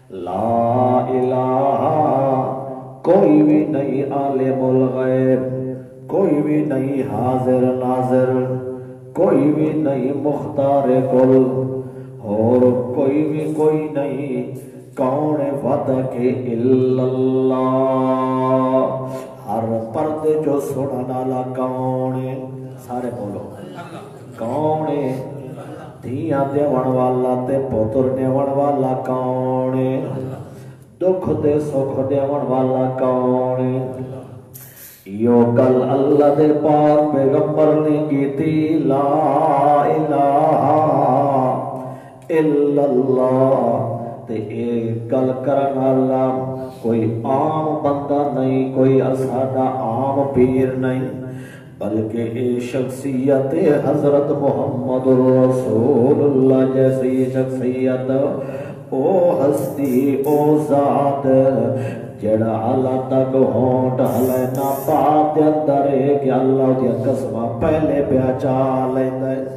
لا الہ کوئی بھی نہیں عالم الغیب، کوئی بھی نہیں حاضر ناظر، کوئی بھی نہیں مختار کل، اور کوئی نہیں کون فتح الا اللہ۔ ہر پردے جو سنن والا کون ہے؟ سارے بولو کون ہے؟ دھیاں دیون والا تے پتر دیون والا کون ہے؟ دکھ تے سکھ دیون والا کون ہے؟ یو گل اللہ دے پاک پیغمبر نے کیتی، لا الہ الا اللہ۔ تے ایک گل کرن والا کوئی عام بندہ نہیں، کوئی ساڈا عام پیر نہیں، بلکہ اے شخصیت حضرت محمد رسول اللہ جیسی شخصیت، او ہستی او ذات جڑا اللہ تک ہونٹ ہلے نہ پاک دے اندر ہے کہ اللہ دی قسمہ پہلے پہچا لیندا ہے۔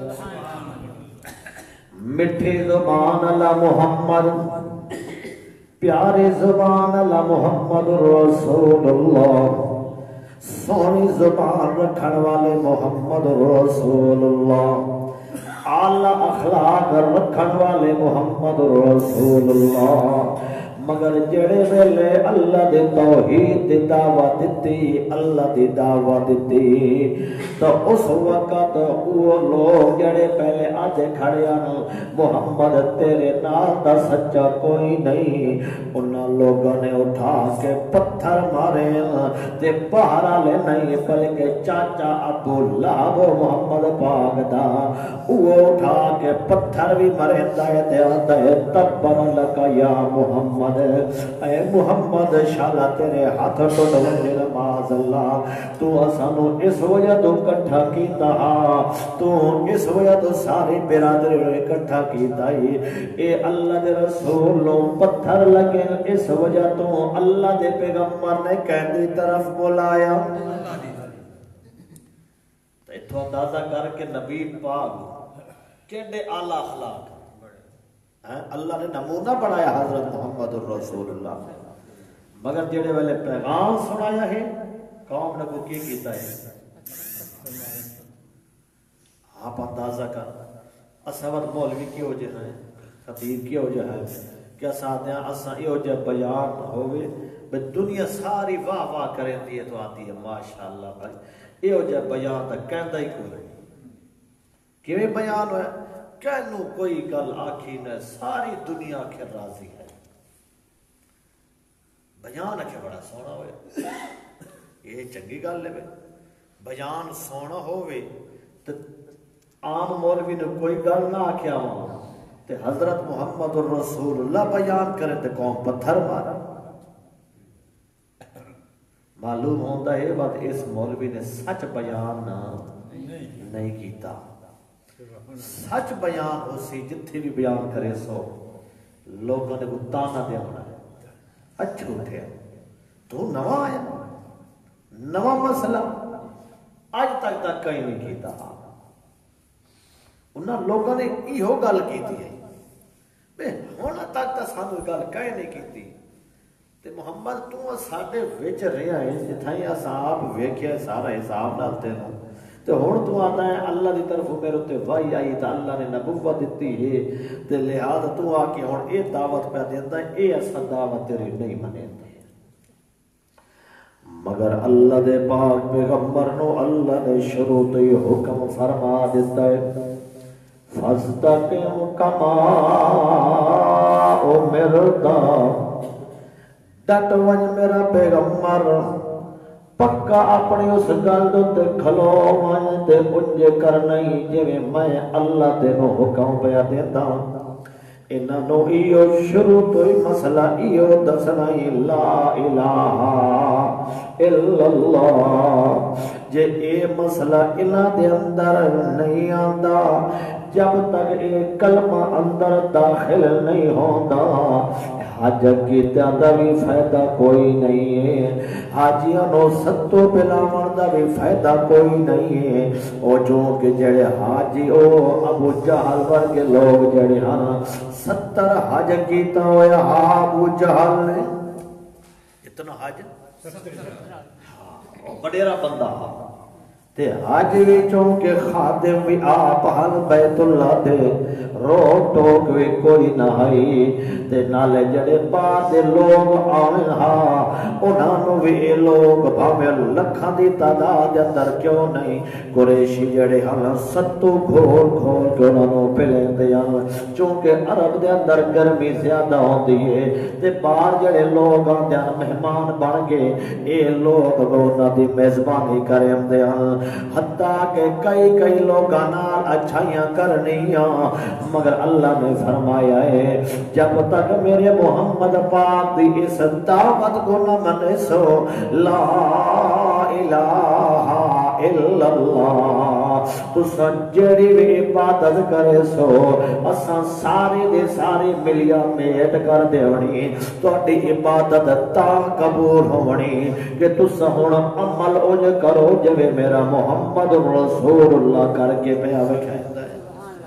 میٹھی زبان اللہ محمد، پیاری زبان اللہ محمد رسول اللہ، سونی زبان رکھن والے محمد رسول اللہ، اعلی اخلاق رکھن والے محمد رسول اللہ۔ مگر جڑے ویلے اللہ دے توحید دی دعوت دتی، اللہ دی دعوت دتی، تو اس وقت وہ لوگ جڑے پہلے آدھے کھڑے آنا محمد تیرے نال دا سچا کوئی نہیں، انہاں لوگوں نے اٹھا کے پتھر مارے تے باہر آلے نہیں، بلکہ چاچا ابو لہب محمد پاک دا وہ اٹھا کے پتھر بھی مرے دے تبر لکا یا محمد، اے محمد شالا تیرے ہاتھ ٹوٹ ونجے نماز اللہ، تو اسانو اس وجہ تو کٹھا کیتا، تو اس وجہ تو ساری برادری رو اکٹھا کیتا، اے اللہ دے رسولوں پتھر لگے اس وجہ تو اللہ دے پیغمبر نے کہندی طرف بلایا۔ تو اتھو اندازہ کر کے نبی پاک کیڑے اعلی اخلاق، اللہ نے نمونہ بنایا حضرت محمد الرسول اللہ، مگر جڑے والے پیغام سنایا ہے قوم نے کو کی کیتا ہے؟ آپ اندازہ کر اسود مولوی کی وجہ ہے، خطیب کی وجہ ہے کہ اساتیاں اساں یہ وجہ بیان ہوئے بے دنیا ساری واہ واہ کریں دیئے تو آتی ہے ماشاءاللہ بھائی، یہ وجہ بیان تک کہندہ ہی کوئی کیویں بیان ہوئے کہنو کوئی گل آکھی نہ ساری دنیا کے راضی ہے، بیان آکھے بڑا سونا ہوئے، یہ چنگی گل ہے، بیان سونا ہوئے تو عام مولوی نے کوئی گل نہ آکھیا ہوں تے حضرت محمد الرسول اللہ بیان کرے تے قوم پتھر مارا۔ معلوم ہوتا ہے بات اس مولوی نے سچ بیان نہیں کیتا، سچ بیان ہو سی جتھے بھی بیان کرے سو لوگوں نے تانا دیا ہونا ہے، اچھا اٹھے تو نواں آیا نواں مسئلہ آج تک کہیں نہیں کیتا، انہاں لوگوں نے ایہو گل کیتی ہے بے ہونا تک سانو گل کہیں نہیں کیتی، تے محمد تو ساڈے وچ رہیا ہے جتھائیں اساں آپ ویکھیا سارا حساب نالتے ہوں، تے ہن تو آتا ہے اللہ دی طرف میرے تے وحی آئی تے اللہ نے نبوت دتی ہے تے لہذا تو آ کے ہن اے دعوت پہ دیندا ہے، اے اساں دعوت تیری نہیں منیندے، مگر اللہ دے پاک پیغمبر نو اللہ نے شروع تو یہ حکم فرما دیتا ہے فاستقم کما امرتا، ڈٹ ونج میرا پیغمبر پکا اپنی اس گل تے کھلو ونج تے انجے کر نہیں جویں میں اللہ تینو حکم پیا دیندا، انہاں نو ایو شروع تو ہی مسئلہ ایو دسنا لا الہ الا اللہ، جے اے مسئلہ انہاں دے اندر نہیں آندا، جب تک اے کلمہ اندر داخل نہیں ہوندا، حج کیتیاں دا بھی فائدہ کوئی نہیں ہے، حاجیاں نو ستو پلاون دا بھی فائدہ کوئی نہیں ہے۔ او جو کہ جڑے حاجی او ابو جہل ورگے لوگ جڑے ہن 70 حج کیتا ہویا ابو جہل نے، اتنا حج بڑیرا بندہ تے حج وچوں کے خادم بھی آپ حل بیت اللہ دے، روک ٹوک بھی کوئی نہ ہئی تے نالے جڑے باہر دے لوگ آویں ہاں انہاں نو بھی اے لوگ بھاویں لکھاں دی تعداد دے اندر کیوں نہیں قریشی جڑے ہن ستو گھول گھول کے انہاں نو پلیندے ہن، چونکہ عرب دے اندر گرمی زیادہ ہوندی ہے تے باہر جڑے لوگ آندے ہن مہمان بن گئے اے لوگ انہاں دی میزبانی کرندے ہن، حتیٰ کہ کئی لوگاں نال اچھائیاں کرنیاں، مگر اللہ نے فرمایا ہے جب تک میرے محمد پاک دی اس دعوت کو نہ منے سو لا الہ الا اللہ، تو سجڑی بھی عبادت کرے سو اساں ساری دے ساری ملیا میٹ کر دیونی، تو عبادت تا قبول ہونی کہ تسا ہن عمل اج کرو جویں میرا محمد رسول اللہ کر کے پیا وکھایندا ہے۔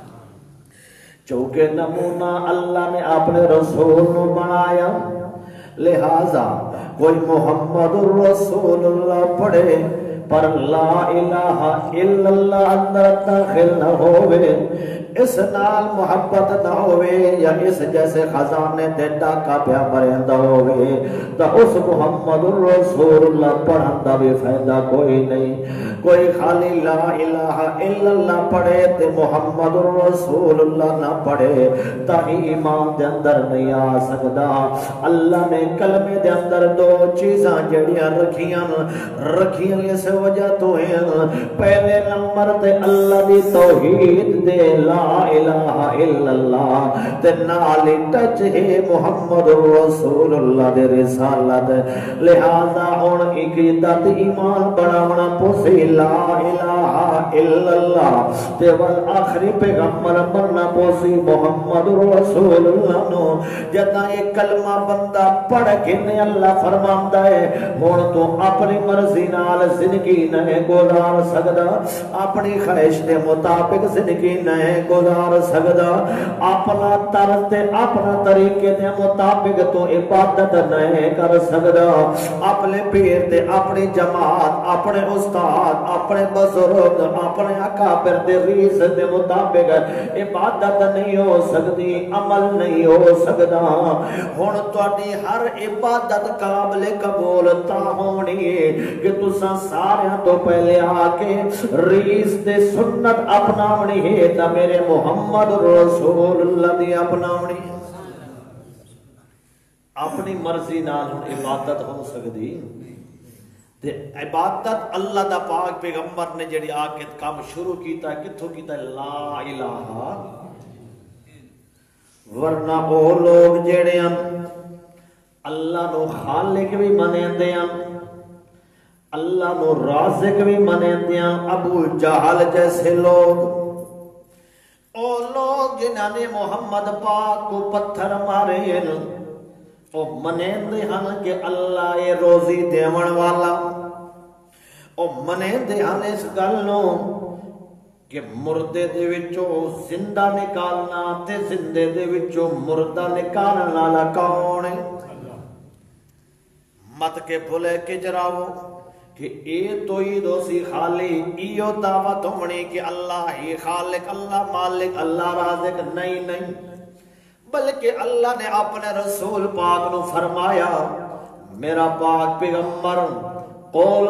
چونکہ نمونہ اللہ نے اپنے رسول نو بنایا، لہذا کوئی محمد رسول اللہ پڑھے پر لا الہ الا اللہ اندر داخل نہ ہوئے، اس نال محبت نہ ہوئے یا اس جیسے خزانے تے ڈاکا پیا مریندا ہوئے تو اس محمد رسول اللہ پڑھن دا بھی فائدہ کوئی نہیں۔ کوئی خالی لا الہ الا اللہ پڑھے تے محمد رسول اللہ نہ پڑھے تا ایمان دے اندر نہیں آ سکدا۔ اللہ نے کلمے دے اندر دو چیزاں جڑیاں رکھیاں اس وجہ تو ہیں، پہلے نمبر تے اللہ دی توحید دے لا الہ الا اللہ تے نالی ٹچ ہے محمد رسول اللہ دے رسالت، لہذا ہن عقیدت ایمان بناونا پوسی لا الہ الا اللہ تے والآخری پیغمبر بننا پوسی محمد رسول اللہ نو۔ جداں یہ کلمہ بندہ پڑھ کے نے اللہ فرماندا ہے ہن تو اپنی مرضی نال زندگی نہیں گزار سکدا، اپنی خواہش کے مطابق زندگی نہیں گزار سکدا، اپنا طرز تے اپنا طریقے دے مطابق تو عبادت نہیں کر سکدا، اپنے پیر تے اپنی جماعت اپنے استاد اپنے بزرگ اپنے اکابر دے ریس دے مطابق عبادت نہیں ہو سکتی، عمل نہیں ہو سکدا۔ ہن تہاڈی ہر عبادت قابل قبول تا ہونی ہے کہ تساں سارے تو پہلے آ کے ریس تے سنت اپناونی ہے تا میرے محمد رسول اللہ دی اپناونی ہے۔ اپنی مرضی نال عبادت ہو سکتی تے عبادت اللہ دا پاک پیغمبر نے جڑی آ کے کام شروع کیتا ہے کتھوں کیتا ہے لا الہ، ورنہ او لوگ جڑے ہیں اللہ نو خالق بھی منیندے ہیں اللہ نو رازق بھی منیندے ہیں، ابو جہل جیسے لوگ، او لوگ جنہاں نے محمد پاک کو پتھر مارے ہیں او منیندے ہن کہ اللہ یہ روزی دیون والا، او منیندے ہن اس گل نو کہ مردے دے وچوں زندہ نکالنا تے زندے دے وچوں مردہ نکالنا والا کون ہے؟ مت کے بھولے کے جراو کہ اے تو ہی دوسی خالی ایو دعوت ہونی کہ اللہ ہی خالق اللہ مالک اللہ رازق، نہیں بلکہ اللہ نے اپنے رسول پاک نو فرمایا میرا پاک پیغمبر قول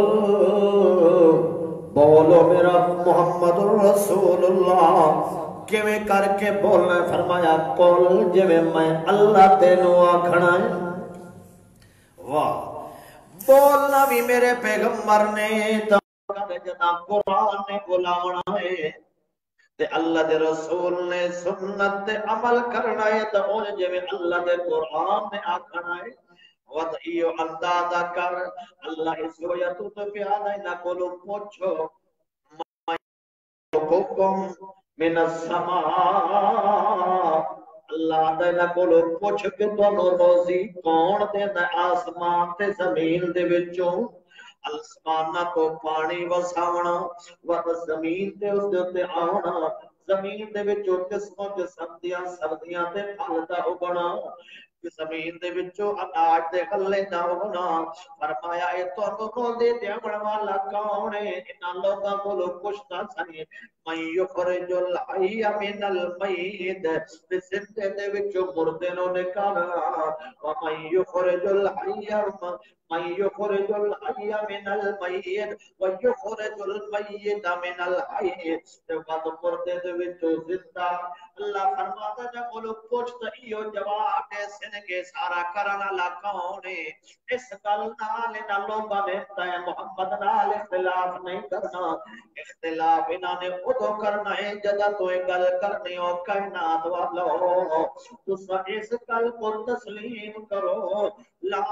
بولو میرا محمد رسول اللہ کیویں کر کے بولنا، فرمایا قول جویں میں اللہ تینو آکھنا ہے۔ واہ، بولنا بھی میرے پیغمبر نے جدا قرآن نے بلاونا ہے تے اللہ دے رسول نے سنت تے عمل کرنا ہے تے اون جویں اللہ دے قرآن نے آکھنا ہے۔ وَدْعِيُّ اندازہ کر اللہ اس وجہ تو پیادا نہ کولو پوچھو حکم من السماء، اللہ تعالیٰ کو پوچھ کے تو روزی کون دیندا آسمان تے زمین دے وچوں آسماناں تو پانی وساونا ور زمین تے اس دے تے آونا زمین دے وچوں قسموں سبزیاں سبزیاں تے پھل دا اگنا زمین دے وچوں اناج دے غلے دا اگنا فرمایا اے تو روزی دیون والا کون ہے انہاں لوکاں کولوں پوچھدا سنی من یخرج الحی من المیت زندے دے وچوں مردے نو نکالنا ومن یخرج الحی من یخرج الحی من المیت ویخرج المیت من الحی تے بعد مردے دے وچوں زندہ اللہ فرماتا ہے بولو پوچھتا ایو جواب دے سن کے سارا کرنا لا کون ہے اس گل نال انہاں لوگاں نے تے محمد نال اختلاف نہیں کرنا اختلاف انہاں نے ادو کرنا ہے جدا تو گل کرنی او کائنات والو تسا اس گل کو تسلیم کرو لا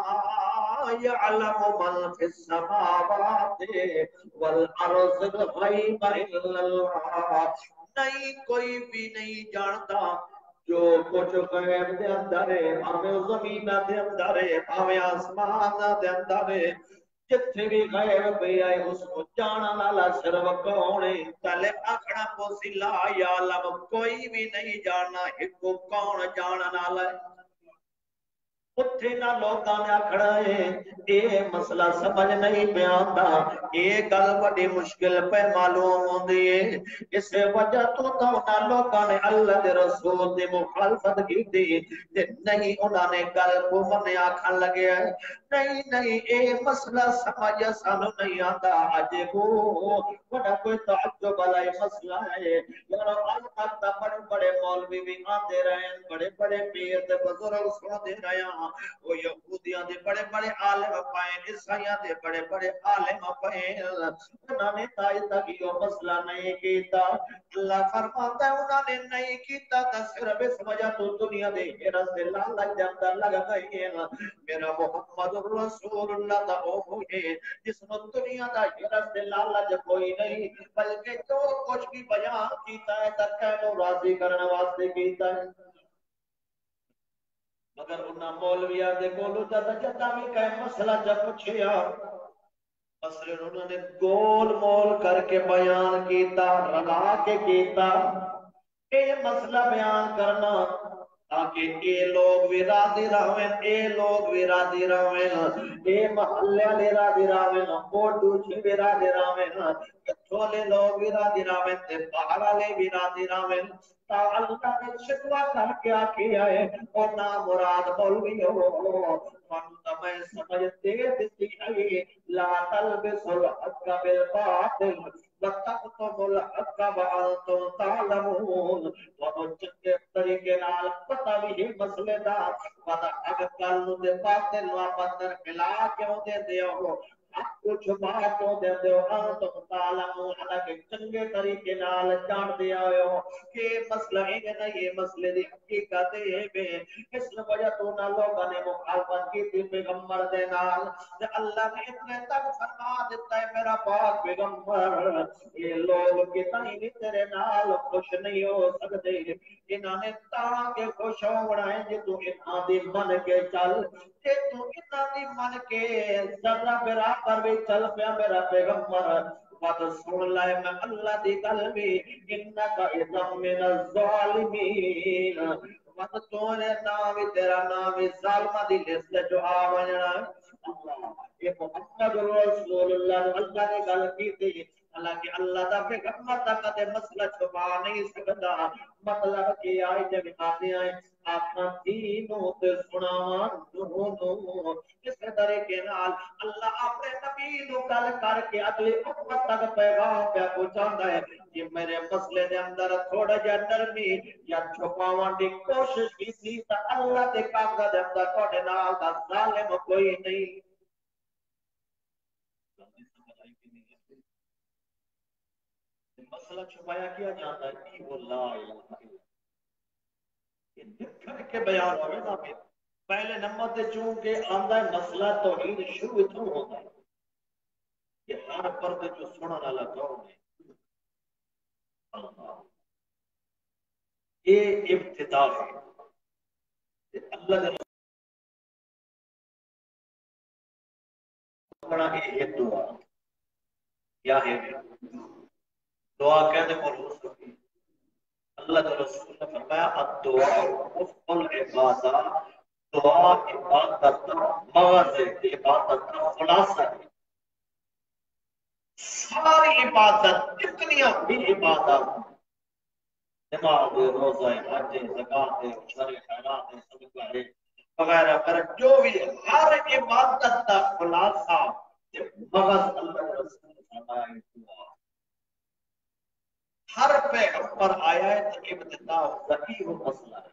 يعلم من في السماوات والارض الغیب الا اللہ نہیں کوئی بھی نہیں جانتا جو کچھ غیب دے اندر ہے ہمیں زمین دے اندر ہے ہمیں آسمان دے اندر ہے جتھے بھی غیب پہ آئے اس کو جانا والا صرف کون ہے پہلے آکھنا پوسی لا یا لم کوئی بھی نہیں جاننا ایک کو کون جانا والا ہے اتھے نہ لوگاں نے آکھنا ہے اے مسئلہ سمجھ نہیں پہ آتا اے گل بڑی مشکل پہ معلوم ہوندی ہے اس وجہ تو نہ لوگاں نے اللہ دے رسول دی مخالفت کی تھی نہیں انہاں نے گل کو من آکھن لگے نہیں نہیں اے مسئلہ سمجھ سانو نہیں آتا اج کو بڑا کوئی تعجب والا مسئلہ ہے یار آج تک بڑے بڑے مولوی بھی آتے رہے بڑے بڑے پیر تے بزرگ سنتے رہے وہ یہودیاں دے بڑے بڑے عالم پائے عیسائیاں دے بڑے بڑے عالم پائے انہوں نے تائی تک یہ مسئلہ نہیں کیتا اللہ فرماتا ہے انہوں نے نہیں کیتا تا صرف اس وجہ تو دنیا دے حرس دے لالچ جاندہ لگ گئی ہے میرا محمد رسول اللہ دا وہ ہے جس نے دنیا دا حرس دے لالچ کوئی نہیں بلکہ جو کچھ بھی بیان کیتا ہے تک کہنو راضی کرنے واسطے کیتا ہے مگر انہاں مولویاں دے کولوں جدا بھی کہیں مسئلہ جب پوچھیا مسئلے انہوں نے گول مول کر کے بیان کیتا رلا کے کیتا اے مسئلہ بیان کرنا تاکہ اے لوگ بھی راضی رہیں اے لوگ بھی راضی رہیں اے محلے والے راضی رہیں وہ دوسرے بھی راضی رہیں چھولے لوگ بھی راضی رہیں تے باہر والے بھی راضی رہیں تا اللہ نے شکوا کر کے آکھیا ہے اور نہ مراد مولوی ہو میں سمجھ دے دیتی ہے لا تلبس الحق بالباطل وتقتم الحق وانتم تعلمون تو چنگے طریقے نال پتہ بھی مسئلے دا پتہ اگر کل نو دے باطل واپس در ملا کیوں دے دیو کچھ باتوں دے دیو تو تعلمون حالانکہ چنگے طریقے نال جان دیا ہو کہ مسئلہ ہے نہیں یہ مسئلے دی حقیقت ہے اس وجہ تو نہ لوگوں نے مخالفت کی تھی پیغمبر دے نال تے اللہ نے اتنے تک فرما دیتا ہے میرا پاک پیغمبر یہ لوگ کتنی بھی تیرے نال خوش نہیں ہو سکتے انہوں نے تاں کے خوش ہونا ہے جی تو انہاں دی من کے چل کہ تو انہاں دی من کے ذرہ برابر بھی چل پیا میرا پیغمبر بات سن لائے میں اللہ دی گل بھی انکا اذا من الظالمین بات تونے نام تیرا نام ظالمہ دی لسٹ جو آوانینا اللہ یہ محمد رسول اللہ اللہ نے گل کی تھی حالانکہ اللہ دا پیغمبر تک دے مسئلہ چھپا نہیں سکتا مطلب کہ آئے جب آتے آئے اپنا دینوں تے سناوان دونوں اس طریقے نال اللہ اپنے نبی نو گل کر کے اگلی امت تک پیغام پہ پہنچاندا ہے کہ میرے مسئلے دے اندر تھوڑا جا نرمی یا چھپاوان دی کوشش کی تھی تا اللہ دے کاغذ دے اندر تھوڑے نال دا ظالم کوئی نہیں مسئلہ چھپایا کیا جاتا ہے کہ وہ لا الہ الا اللہ یہ دکھر کے بیان ہوئے نا پہلے نمبر تے چونکہ آندہ ہے مسئلہ توحید شروع اتھوں ہوتا ہے یہ ہر پردے جو سننا والا کون ہے اللہ یہ ابتدا ہے اللہ نے بڑا یہ دعا کیا ہے دعا کہتے ہیں روز ہوتی اللہ کے رسول نے فرمایا الدعاء مفت العبادہ دعا عبادت مغز عبادت کا خلاصہ ہے ساری عبادت کتنی بھی عبادت نماز روزہ حج زکات شرع خیرات صدقہ ہے وغیرہ وغیرہ جو بھی ہر عبادت کا خلاصہ مغز اللہ کے رسول نے فرمایا ہے دعا ہر پیغمبر آیا ہے تو ابتدا ذکی و مسئلہ ہے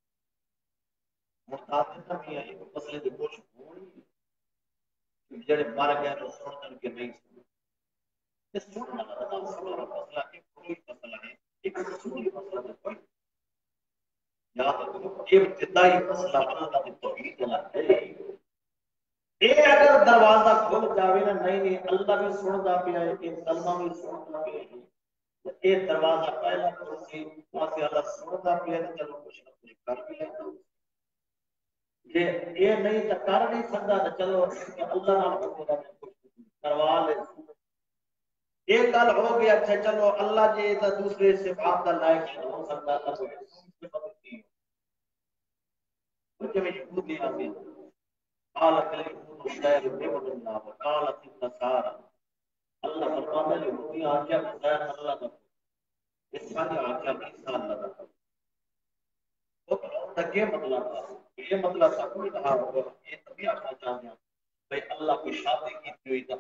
مرتاد بھی ہے مسئلے کی کوشش ہوئی جڑے مر گئے تو سن کے نہیں سن اس سننا کا مسئلہ ایک کوئی مسئلہ ہے ایک رسولی مسئلہ ہے کوئی یاد رکھو ابتدائی مسئلہ اللہ کی توحید ہے یہ اگر دروازہ کھل جاوے نا نہیں اللہ بھی سنتا پیا ہے کہ سلمہ بھی سنتا پیا ہے یہ دروازہ پہلا کرسی واسے اللہ سنتا پیا ہے چلو کچھ نہ کچھ کر بھی لیتا یہ نہیں تو کر نہیں سکتا تو چلو اللہ نہ کروا لے یہ گل ہو گیا اچھا چلو اللہ جی تو دوسرے سے بات کا لائق ہو سکتا کچھ میں یہود دیا بھی قالت اليهود عزير ابن الله وقالت النصارى اللہ فرماتا ہے یہودی آکیا عزیر اللہ کا عیسیٰ آکیا عیسیٰ اللہ کا وہ تک یہ مطلب تھا کوئی کہا ہوگا یہ تبھی آنا چاہتے ہیں بھئی اللہ کو شادی کی ہوئی تھا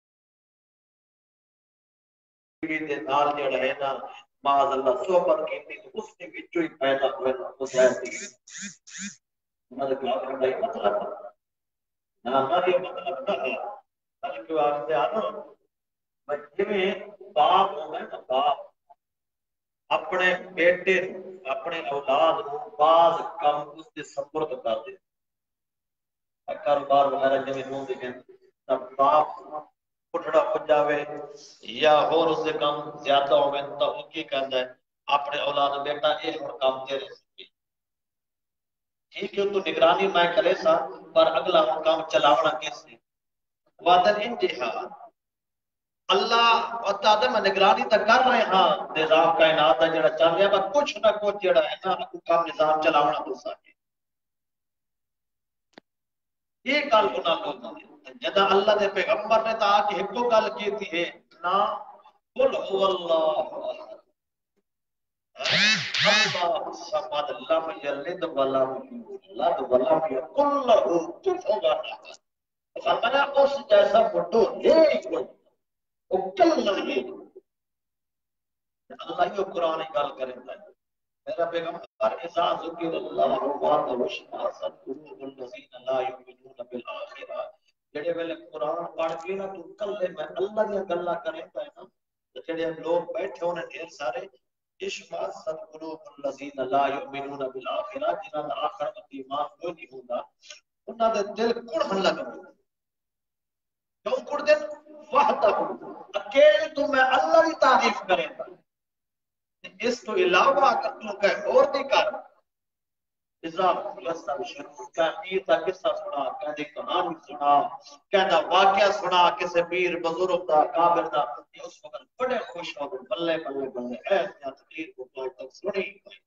دے نال جڑا ہے نا معاذ اللہ صحبت کی تھی تو اس نے بھی جو ہی پیدا ہوئے نا وہ جائے تھی مطلب مطلب ہمارا یہ مطلب نہ ہے بلکہ واسطے آنا بچے میں باپ ہوگا نا باپ اپنے بیٹے اپنے اولاد کو بعض کام اس کے سپرد کر دے کاروبار وغیرہ جب ہوں دیکھیں تب باپ اٹھڑا ہو جاوے یا اور اس سے کام زیادہ ہو گئے تو وہ کی کہتا ہے اپنے اولاد بیٹا یہ اور کام تیرے ٹھیک ہے تو نگرانی میں کرے سا پر اگلا کام چلاونا کس نے وعدن انتہا اللہ وتعالى میں نگرانی تک کر رہے ہاں نظام کائنات ہے جڑا چل رہا ہے کچھ نہ کچھ جڑا ہے نا کام نظام چلاونا تو سکے یہ گل انہاں لوگوں نے جدا اللہ دے پیغمبر نے تا کہ ایک گل کیتی ہے نا قل هو اللہ اللہ سمد لم یلد ولم یولد ولم یکن له کفوا احد فرمایا اس جیسا بڑھو نہیں کوئی وہ کل نہیں اللہ یہ قرآن گل کرتا ہے میرا پیغمبر اذا ذکر اللہ وحدہ واشمأزت قلوب الذین لا یؤمنون بالآخرہ جڑے ویلے قرآن پڑھ کے نا تو کلے میں اللہ دی گلاں کرتا ہے نا جڑے لوگ بیٹھے ہونے ڈھیر سارے اشمأزت قلوب الذین لا یؤمنون بالآخرہ جنہاں دا آخرت تے ایمان کوئی نہیں ہوندا انہاں دے دل کڑھن لگ پے کیوں کڑ دے وحدہ اکیلے تو میں اللہ کی تعریف کریں گا اس تو علاوہ اگر تو کہ اور نہیں کر پیر کا قصہ سنا کہتے کہانی سنا کہتا واقعہ سنا کسی پیر بزرگ کا کابر کا اس وقت بڑے خوش ہو گئے بلے بلے بلے ایسا تقریر کو کوئی تک سنی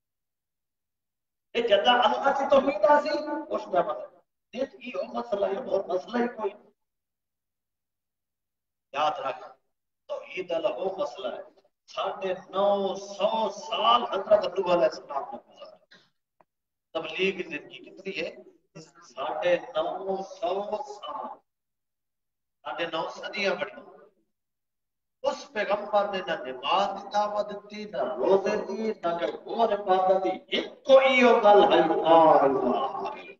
یہ جدا اللہ کی توحید حاصل اس کا مطلب یہ مسئلہ ہے اور مسئلہ ہی کوئی یاد رکھ توحید اللہ وہ مسئلہ ہے 950 سال حضرت نوح علیہ السلام نے گزارا تبلیغ کی زندگی کتنی ہے 950 سال 9.5 صدیاں بڑی اس پیغمبر نے نہ نماز کی دعوت دی نہ روزے دی نہ کوئی اور عبادت دی ایک کوئی گل ہے لا الہ الا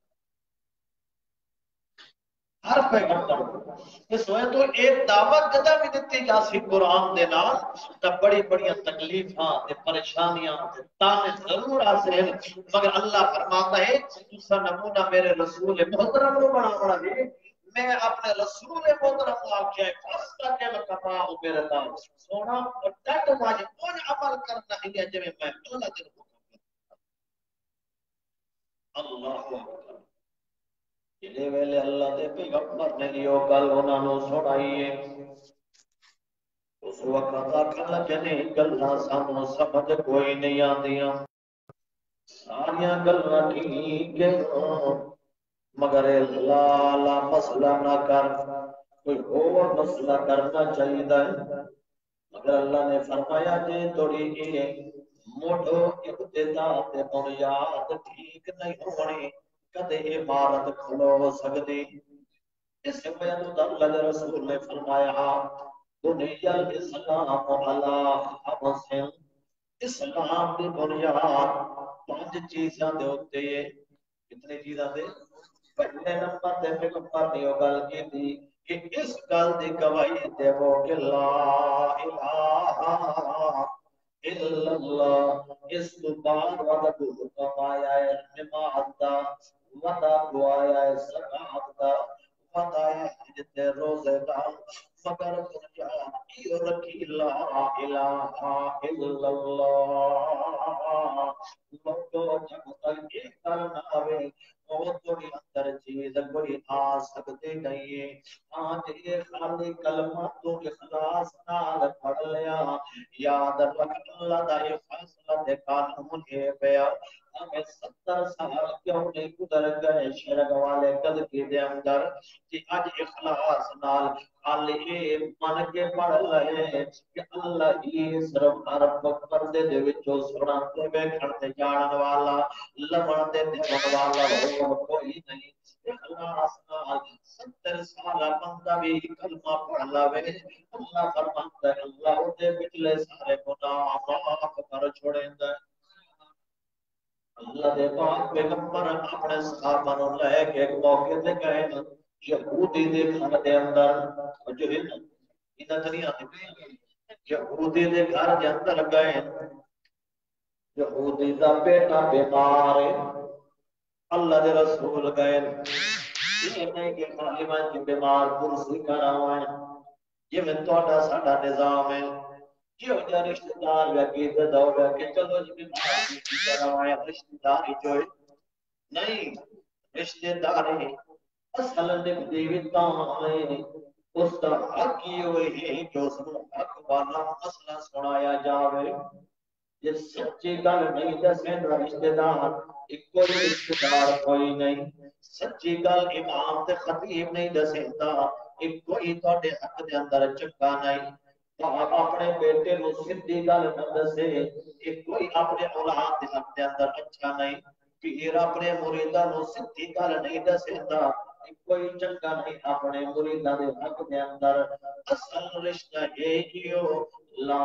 ہر پیغمبر اس وجہ تو ایک دعوت جدا بھی دیتی جا سی قرآن دے نال تے بڑی بڑی تکلیفاں تے پریشانیاں تے تانے ضرور حاصل مگر اللہ فرماتا ہے تسا نمونہ میرے رسول محترم کو بنا دے میں اپنے رسول محترم کو آکھیا ہے فاستا کے کما میرے نام سونا اور ڈٹ واجب کون عمل کرنا ہے جے میں اللہ دے اللہ اکبر. جلے ویلے اللہ دے پیغمبر نے یہ گل انہاں نوں سنائی ہے اس وقت آخر لگے نہیں گلاں سانوں سمجھ کوئی نہیں آندیاں ساریاں گلاں ٹھیک ہے مگر لالا مسئلہ نہ کر کوئی اور مسئلہ کرنا چاہیے مگر اللہ نے فرمایا جی تھوڑی یہ موٹو ابتدا تے بنیاد ٹھیک نہیں ہونی کدے عمارت کھلو سکتی اس وجہ تو اللہ کے رسول نے فرمایا بنی الاسلام علی خمس اسلام کی بنیاد پانچ چیزاں دے ہوتے ہیں کتنی چیزاں دے پہلے نمبر تے پیغمبر نے یہ گل کی تھی کہ اس گل دی گواہی دیو کہ لا الہ الا اللہ اس کو بعد وعدہ کو حکم آیا ہے نماز دا وعدہ کو آیا ہے زکات دا وعدہ ہے حج تے روزے دا مگر بنیاد یہ رکھی لا الہ الا اللہ لوگوں جب تک یہ گل نہ آوے بہت بڑی اندر چیز بڑی آ سکتی نہیں ہے آج یہ خالی کلمہ تو اخلاص نال پڑھ لیا یاد رکھ اللہ دا یہ فیصلہ دے قانون ہے پیا ہمیں 70 سال کیوں نہیں گزر گئے شرک والے قد کی دے اندر کہ اج اخلاص نال خالی یہ من کے پڑھ لے کہ اللہ ہی صرف عرب پردے دے وچوں سنا تے بیٹھن تے جانن والا لمن دے دیون والا ہو کوئی نہیں اخلاص نال 70 سال بندہ بھی کلمہ پڑھ لاوے اللہ فرماندا ہے اللہ دے پچھلے سارے گناہ معاف کر چھوڑیندا ہے اللہ دے پاک پیغمبر اپنے صحابہ نوں لے کے ایک موقع تے گئے یہودی دے گھر دے اندر جو ہے نا انہاں دنیا دے یہودی دے گھر دے اندر گئے یہودی دا بیٹا بیمار ہے اللہ دے رسول گئے یہ نہیں کہ خالی میں بیمار کرسی کرا ہوا ہے یہ میں تہاڈا ساڈا نظام ہے یہ ہو جائے رشتہ دار یا کی دو کہ چلو جی بیمار کرسی کرا ہوا ہے رشتہ داری جو ہے نہیں رشتہ داری اصل نبی تاں اس کا حق یہ ہوئے ہے کہ اس کو حق والا مسئلہ سنایا جاوے یہ سچی گل نہیں دسے رشتہ دار کوئی رشتہ دار کوئی نہیں سچی گل امام تے خطیب نہیں دسیندا کوئی تہاڈے حق دے اندر چنگا نہیں آپ اپنے بیٹے نو سیدھی گل نہ دسے کوئی اپنے اولاد دے حق دے اندر اچھا نہیں پیر اپنے مریداں نو سیدھی گل نہیں دسیندا کوئی چنگا نہیں اپنے مریداں دے حق دے اندر اصل رشتہ یہ لا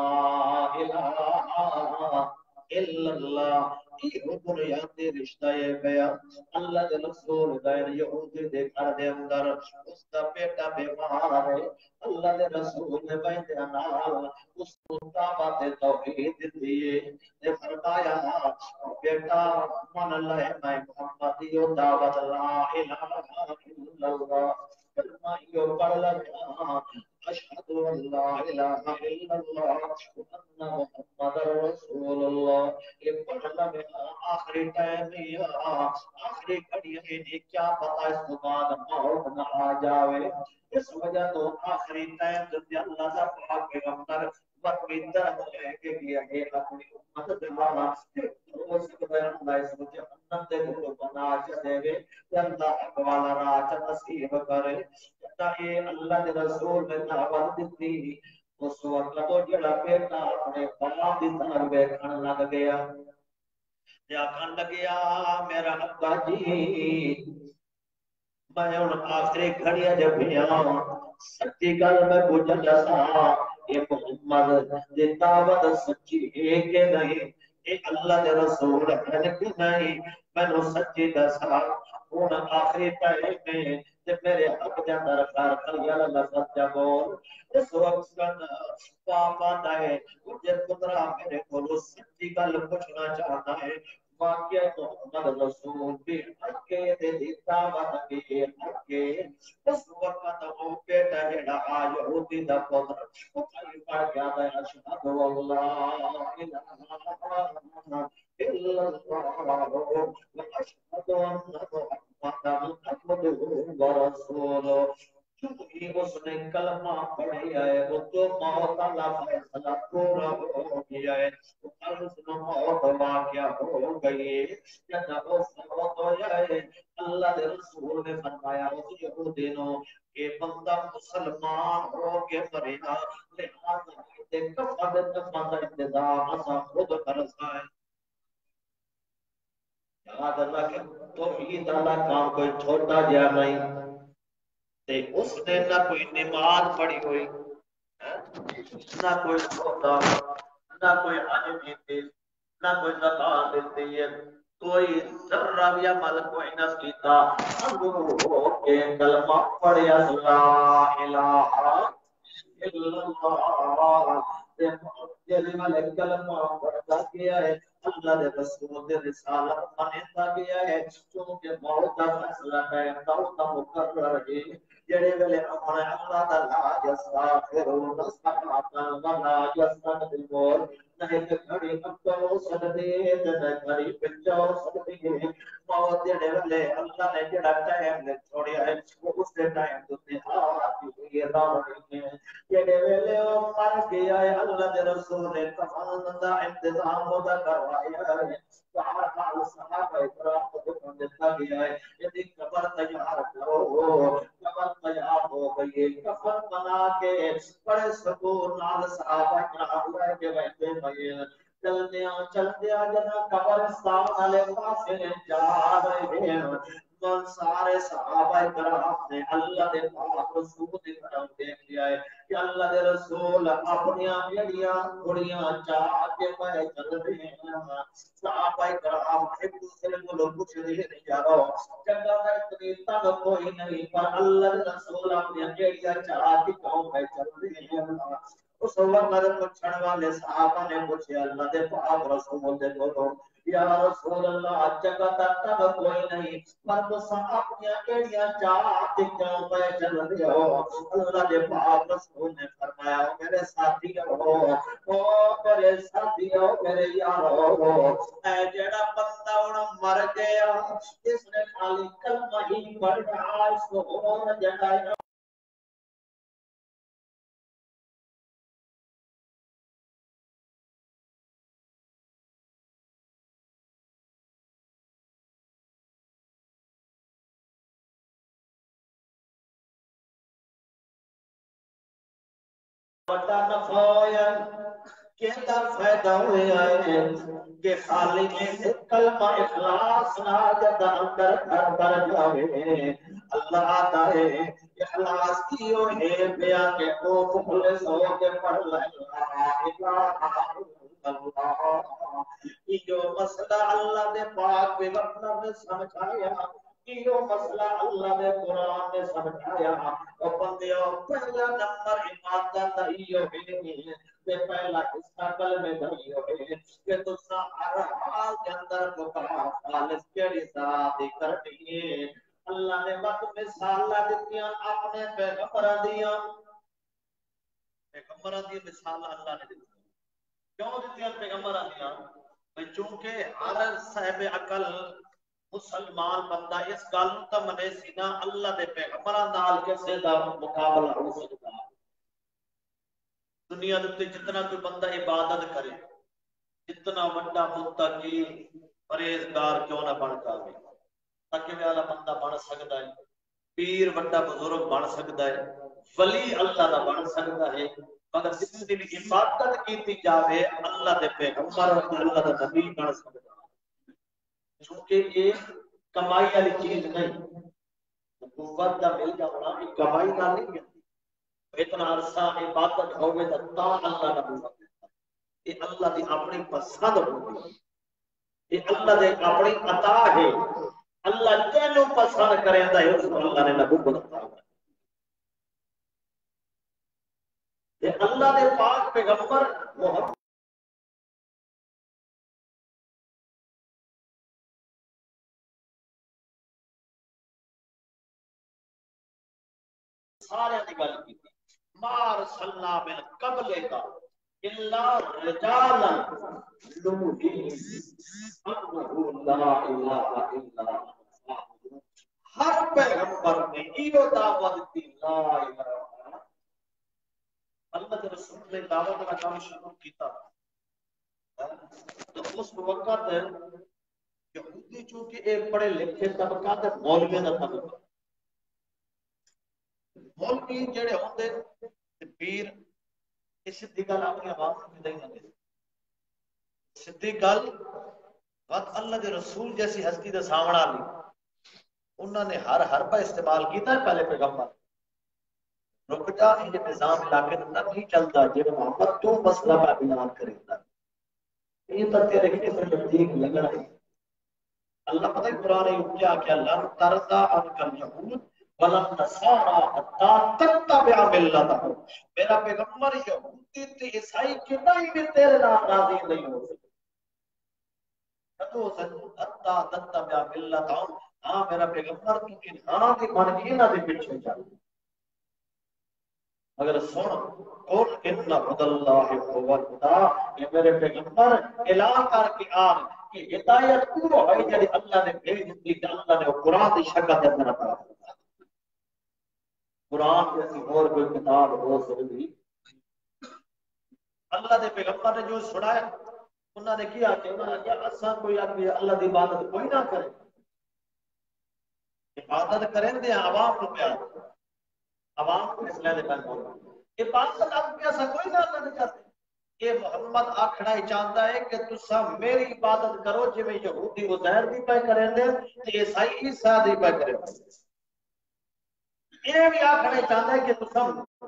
الہ الا اللہ یہ بنیادی رشتہ ہے پیا اللہ دے رسول غیر یہودی دے گھر دے اندر اس دا بیٹا بیمار ہے اللہ دے رسول نے بیٹے نال اس کو دعوت توحید دیے تے فرمایا بیٹا من لے میں محمد دی دعوت لا الہ الا اللہ کلمہ یہ پڑھ لگا اشہد ان لا الہ الا اللہ وان محمد رسول اللہ یہ پڑھنا میرا آخری ٹائم نہیں آخری گھڑی ہے کیا پتا اس کے بعد موت نہ آ جاوے اس وجہ تو آخری ٹائم جب اللہ کا پاک پیغمبر مکی طرف لے کے گیا ہے اپنی امت دلانا ہو سکتا ہے اللہ اس کو جہنم دے کو بنا دے گے اللہ حق والا راہ نصیب کرے یہ اللہ کے رسول نے دعوت دی اس وقت تو جڑا بیٹا اپنے باپ کی طرف بیٹھنے لگ گیا آخر لگیا میرا ابا جی میں ہوں آخری گھڑیا جب سچی گل میں کچھ دسا یہ محمد دی دعوت سچی ہے کہ نہیں یہ اللہ کے رسول ہے کہ نہیں میں سچی دسا ہوں آخری ٹائم میں جب میرے حق کے اندر خیر کر لفظ جب اس وقت پاپا ہے مجھے پترا میرے کو سچی گل پوچھنا چاہتا ہے واقعہ محمد رسول بھی حقے دے دعوت کے حقے اس وقت وہ بیٹا جڑا یہودی دا پتر اٹھ پڑ گیا ہے اشہد اللہ الہ إلا الله وأشهد أن محمدا عبده ورسوله چونکہ اس نے کلمہ پڑھیا ہے وہ تو موت اللہ فیصلہ پورا ہو گیا ہے عرض میں موت واقعہ ہو گئی جب وہ موت ہو جائے اللہ کے رسول نے فرمایا اس یہودینوں کہ بندہ مسلمان ہو کے مرے گا لہذا کفن کا انتظام اسا خود کرتا ہے یاد اللہ کہ توحید اللہ کام کوئی چھوٹا جہا نہیں تے اس نے نہ کوئی نماز پڑھی ہوئی نہ کوئی چھوٹا نہ کوئی حج کیتے نہ کوئی زکات دیتی ہے کوئی ذرہ بھی عمل کوئی نہ کیتا ہو کے کلمہ پڑھیا لا الہ الا اللہ جیسے میں کلمہ پڑھتا گیا ہے اللہ دے رسول دے رسالت مانتا گیا ہے کیونکہ موت کا فیصلہ ہے موت کا مقرر ہے جڑے ویلے اپنے اللہ دا لا یستغفرون استغفارا ولا یستغفرون نہیں کھڑی اکو سدے تے کھڑی پچو سدے موت جڑے ویلے اللہ نے جڑا ٹائم نے چھوڑیا ہے وہ اس کے ٹائم تے آتی ہے راوی ہے جڑے ویلے مر گیا ہے اللہ دے رسول نے کفن دا انتظام ہوتا کروایا ہے صحابہ کرام کو حکم دیتا گیا ہے یہ قبر تیار کرو قبر تیار ہو گئی کفن بنا کے بڑے سکون نال صحابہ کرام لے کے بیٹھے ہوئے چلدیا جنا قبرستان والے پاسے جا رہے ہیں سارے صحابہ کرام نے اللہ دے پاک رسول کی طرف دیکھ لیا ہے کہ اللہ دے رسول اپنی بیڑیاں گھڑیاں چاہ کے پہ چل رہے ہیں صحابہ کرام ایک دوسرے کو لوگ پوچھ رہے ہیں یارو جگہ میں اتنی تنگ کوئی نہیں پر اللہ کے رسول اپنی بیڑیاں چاہ کے کیوں پہ چل رہے ہیں اس وقت پوچھنے والے صحابہ نے پوچھا اللہ دے پاک رسول دے بولو یا رسول اللہ جگہ تک کوئی نہیں پر تو اپنی ایڑیاں چاہ کے کیوں پہ چل رہے ہو اللہ دے پاک رسول نے فرمایا میرے ساتھی ہو او میرے ساتھی ہو میرے یار ہو اے جڑا بندہ ہن مر گیا اس نے خالی کلمہ ہی پڑھا اس کو اور جڑا بڑا نفع ہویا کیسا فائدہ ہوا ہے کہ خالی میں کلمہ اخلاص نہ جب اندر گھر جاوے اللہ آتا ہے اخلاص کیوں ہے بیا کہ وہ مخلص ہو کے پڑھ لا الہ الا اللہ یہ مسئلہ اللہ دے پاک پیغمبر نے سمجھایا یہ مسئلہ اللہ نے قرآن نے سمجھایا اور بندیوں پہلا نمبر عبادت یہ ہے کہ پہلا حصہ کلمے نہیں ہے کہ تو ہر حال کے اندر مقام خالص کے ذات کرنی ہے اللہ نے وقت مثال دتیاں اپنے پیغمبراں دیاں پیغمبراں دی مثال اللہ نے دی کیوں دتیاں پیغمبراں دیاں چونکہ ہر صاحب عقل مسلمان بندہ اس گل نوں تے منے سی نا اللہ دے پیغمبراں نال کسے دا مقابلہ ہو سکتا ہے دنیا دے جتنا کوئی بندہ عبادت کرے جتنا بڑا متقی پرہیزگار کیوں نہ بن جاوے تقوی والا بندہ بن سکتا ہے پیر بڑا بزرگ بن سکتا ہے ولی اللہ دا بن سکتا ہے مگر جتنی بھی عبادت کیتی جاوے اللہ دے پیغمبر اللہ دا نبی بن سکتا ہے چونکہ یہ کمائی والی چیز نہیں نبوت دا مل جانا یہ کمائی نہ نہیں ملتی اتنا عرصہ عبادت ہوگی تو اللہ نبوت یہ اللہ دی اپنی پسند ہوگی یہ اللہ دے اپنی عطا ہے اللہ تینوں پسند کرے ہے اس کو اللہ نے نبوت عطا یہ اللہ دے پاک پیغمبر محمد سارے دی گل کی مار صلی من قبل کا الا رجالا نوحی انہ لا الہ الا اللہ. ہر پیغمبر نے یہ دعوت دی لا الہ الا اللہ. اللہ کے رسول نے دعوت کا کام شروع کیتا تو اس وقت یہودی چونکہ ایک بڑے لکھے طبقہ تے مولوی دا طبقہ. مولوی جڑے ہوندے پیر اس دی گل اپنی آواز میں نہیں ہوندی. سدھی گل وقت اللہ دے رسول جیسی ہستی دے سامنے آ لی انہوں نے ہر حربہ استعمال کیتا ہے پہلے پیغمبر. رک جا یہ نظام علاقے اندر نہیں چلتا جب محمد تو مسئلہ کا بیان کرتا یہ تو تیرے کسی نزدیک لگنا ہے. اللہ پتہ ہے قرآن میں کیا کیا لن ترضى عنك اليهود ولا النصارى حتى تتبع ملتهم. میرا پیغمبر یہودی تے عیسائی کے نہیں بھی تیرے نام راضی نہیں ہو سکتے. حتى تتبع ملتهم. ہاں میرا پیغمبر تو ان ہاں دی من کے نہ دے پیچھے چل. اگر سن قل ان هدى الله هو الهدى یہ میرے پیغمبر اعلان کر کے آ کہ ہدایت وہ ہے جڑی اللہ نے بھیج دی کہ اللہ نے قرآن کی شکل دے اندر عطا فرمائی. قرآن جیسی اور کوئی کتاب ہو سکتی. اللہ دے پیغمبر نے جو سنایا انہوں نے کیا کہ انہوں نے کیا اساں کوئی آدمی اللہ دی عبادت کوئی نہ کرے. عبادت کریں دے عوام کو پیار عوام کو اس لیے دیکھا عبادت اب کیسا کوئی نہ اللہ نے چاہتے. کہ محمد آکھنا ہی چاہتا ہے کہ تسا میری عبادت کرو جی میں یہودی عزیر دی پہ کریں دے تو عیسائی عیسیٰ دی پہ کریں دے. یہ بھی آکھنا ہی چاہتا ہے کہ تسا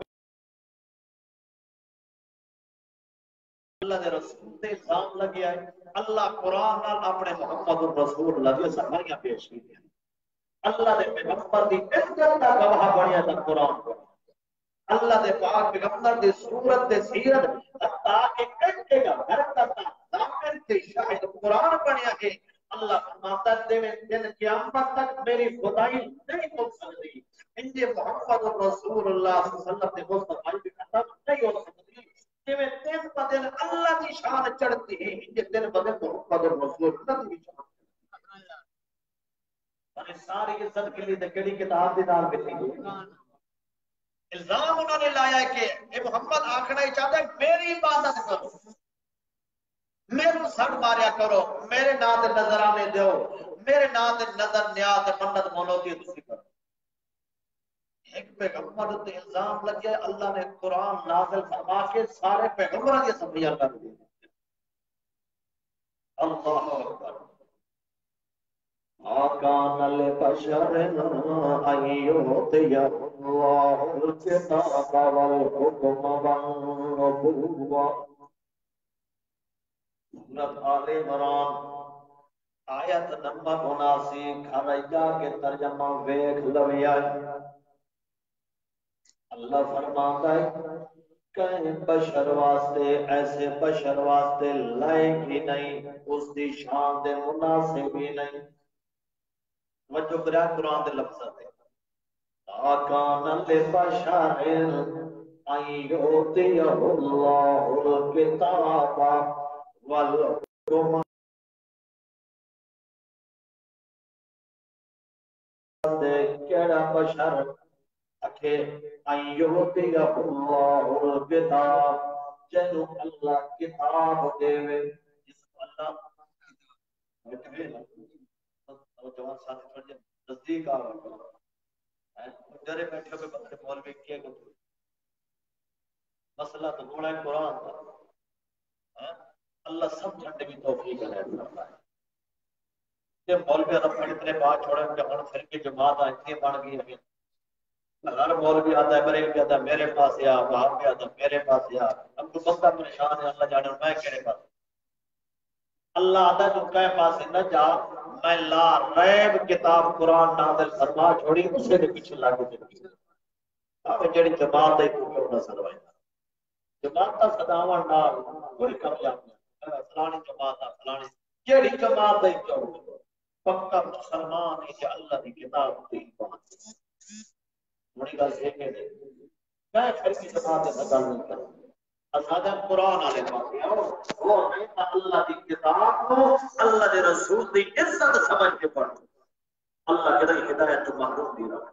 اللہ دے رسول دے الزام لگیا ہے. اللہ قرآن نال اپنے محمد الرسول اللہ دی سمریاں پیش کی دیا. اللہ دے پیغمبر دی عزت دا گواہ بنیا تھا قرآن کو. اللہ دے پاک پیغمبر دی صورت دے سیرت تاکہ کٹے گا برکت ظاہر تے شاہد قرآن بنیا ہے. اللہ فرماتا ہے دن قیامت تک میری خدائی نہیں ہو سکتی انجے محمد رسول اللہ صلی اللہ علیہ وسلم نے مصطفی بھی ختم نہیں ہو سکتی. جویں دن بدل اللہ دی شان چڑھتی ہے انجے دن بدل محمد رسول اللہ دی شان. اور ساری عزت کے لیے کیڑی کتاب دی نال ملے گی. الزام انہوں نے لایا کہ اے محمد آکھنا ہی چاہتا ہے میری عبادت کرو میرے سڑ ماریا کرو میرے نام تے نظرانے دیو میرے نام تے نظر نیات منت مولوتی تسی کرو. ایک پیغمبر تے الزام لگے اللہ نے قرآن نازل فرما کے سارے پیغمبروں کی سمجھا کر دی. اللہ اکبر. آکان لبشر ان یؤتیہ اللہ الکتاب والحکم والنبوہ. سورۃ آل عمران آیت نمبر 79 کھریا کے ترجمہ ویکھ لویا. اللہ فرماتا ہے کہ بشر واسطے ایسے بشر واسطے لائق ہی نہیں اس دی شان دے مناسب ہی نہیں. وجہ کرا قرآن دے لفظات ہے آکان لبشر ان یؤتیہ اللہ الکتاب والحکم. کیڑا بشر اکھے ان یؤتیہ اللہ الکتاب جنو اللہ کتاب دے جس اللہ جوان ساتھ پڑھ نزدیک آ رہا ڈرے بیٹھے ہوئے بندے مولوی کیا گا مسئلہ تو بڑا ہے قرآن کا. اللہ سب جھنڈے کی توفیق ہے کہ مولوی رب اتنے بات چھوڑے کہ ہر پھر کی جماعت اتنی بن گئی ہے. ہر مولوی آتا ہے بریک بھی آتا ہے میرے پاس یا وہاں بھی آتا ہے میرے پاس یا اب تو بندہ پریشان ہے اللہ جانے میں کہنے پاس اللہ آتا تو کہے پاس نہ جا میں لا ریب کتاب قرآن نازل فرما چھوڑی اسے دے پیچھے لاگو جنگی اب جڑی جماعت ہے تو کیوں نہ سروائی جماعت کا صداوان نال کوئی کامیاب نہیں. فلانی جماعت فلانی جڑی جماعت ہے کیوں پکا مسلمان ہے کہ اللہ کی کتاب دی بات بڑی گل یہ کہ میں پھر کی جماعت سے نظر نہیں کروں اسادہ قرآن والے پاس وہ نہیں اللہ دی کتاب کو اللہ دے رسول دی عزت سمجھ کے پڑھو اللہ کے ہدایت تو محروم نہیں رہا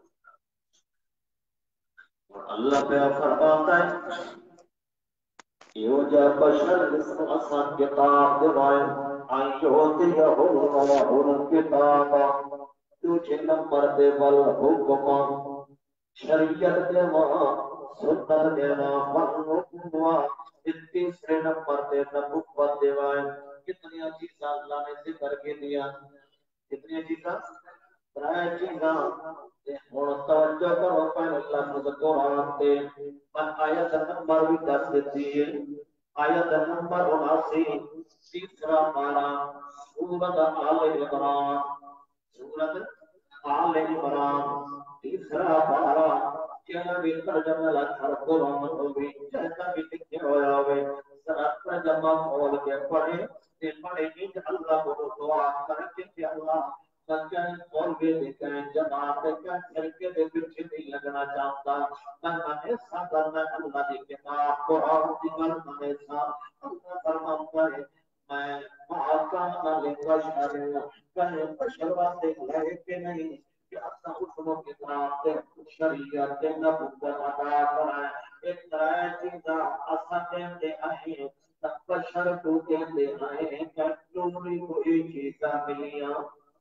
اللہ پہ فرماتا ہے یہ جو بشر جس کو آسان کتاب دیوائے آئی ہوتی ہے اللہ کتاب تجھے نمبر دے ول حکم شریعت دے وہاں سنت دے وہاں فرموا تیسرے نمبر دے نبوت دے وائے کتنی چیزاں اللہ نے ذکر کے دیا کتنی چیزاں برائے چیزاں ہوں توجہ کرو پہلے لفظ قرآن تے پر آیت نمبر بھی دس دیتی ہے آیت نمبر 79 تیسرا پارا سورۃ آل عمران سورۃ آل عمران تیسرا پارا جڑا بھی ترجمہ لکھر قرآن ہوگی جیسا بھی لکھے ہویا ہوئے ذرا ترجمہ کھول کے پڑھے تے پڑھے گی کہ اللہ کو دعا کرے کہ اللہ بچن اور بھی دیکھیں جماعت کا چھلکے دے پیچھے نہیں لگنا چاہتا میں ہمیشہ کرنا اللہ کی کتاب قرآن کی گل ہمیشہ اللہ فرماتا ہے میں آسان لے بشر کہیں بشر واسطے لے کے نہیں کہ اپنا حکموں کی طرح شریعت کے نبوت عطا کرائے ایک طرح چیزاں اصل دے آئے بشر کو دے آئے کہ چوری کوئی چیزاں ملیاں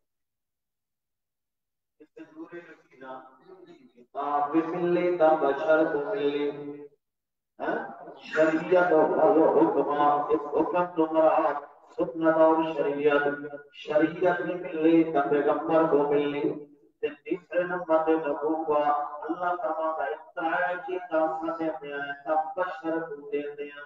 ملی کا بشر کو ملی شریعت اور حکم نمرات سنت اور شریعت شریعت بھی ملی کا پیغمبر کو ملی تیسرے نمبر پہ نبوت اللہ فرماتا ہے سارے چیزاں سنے میں آئے تب بشر کو دے دیا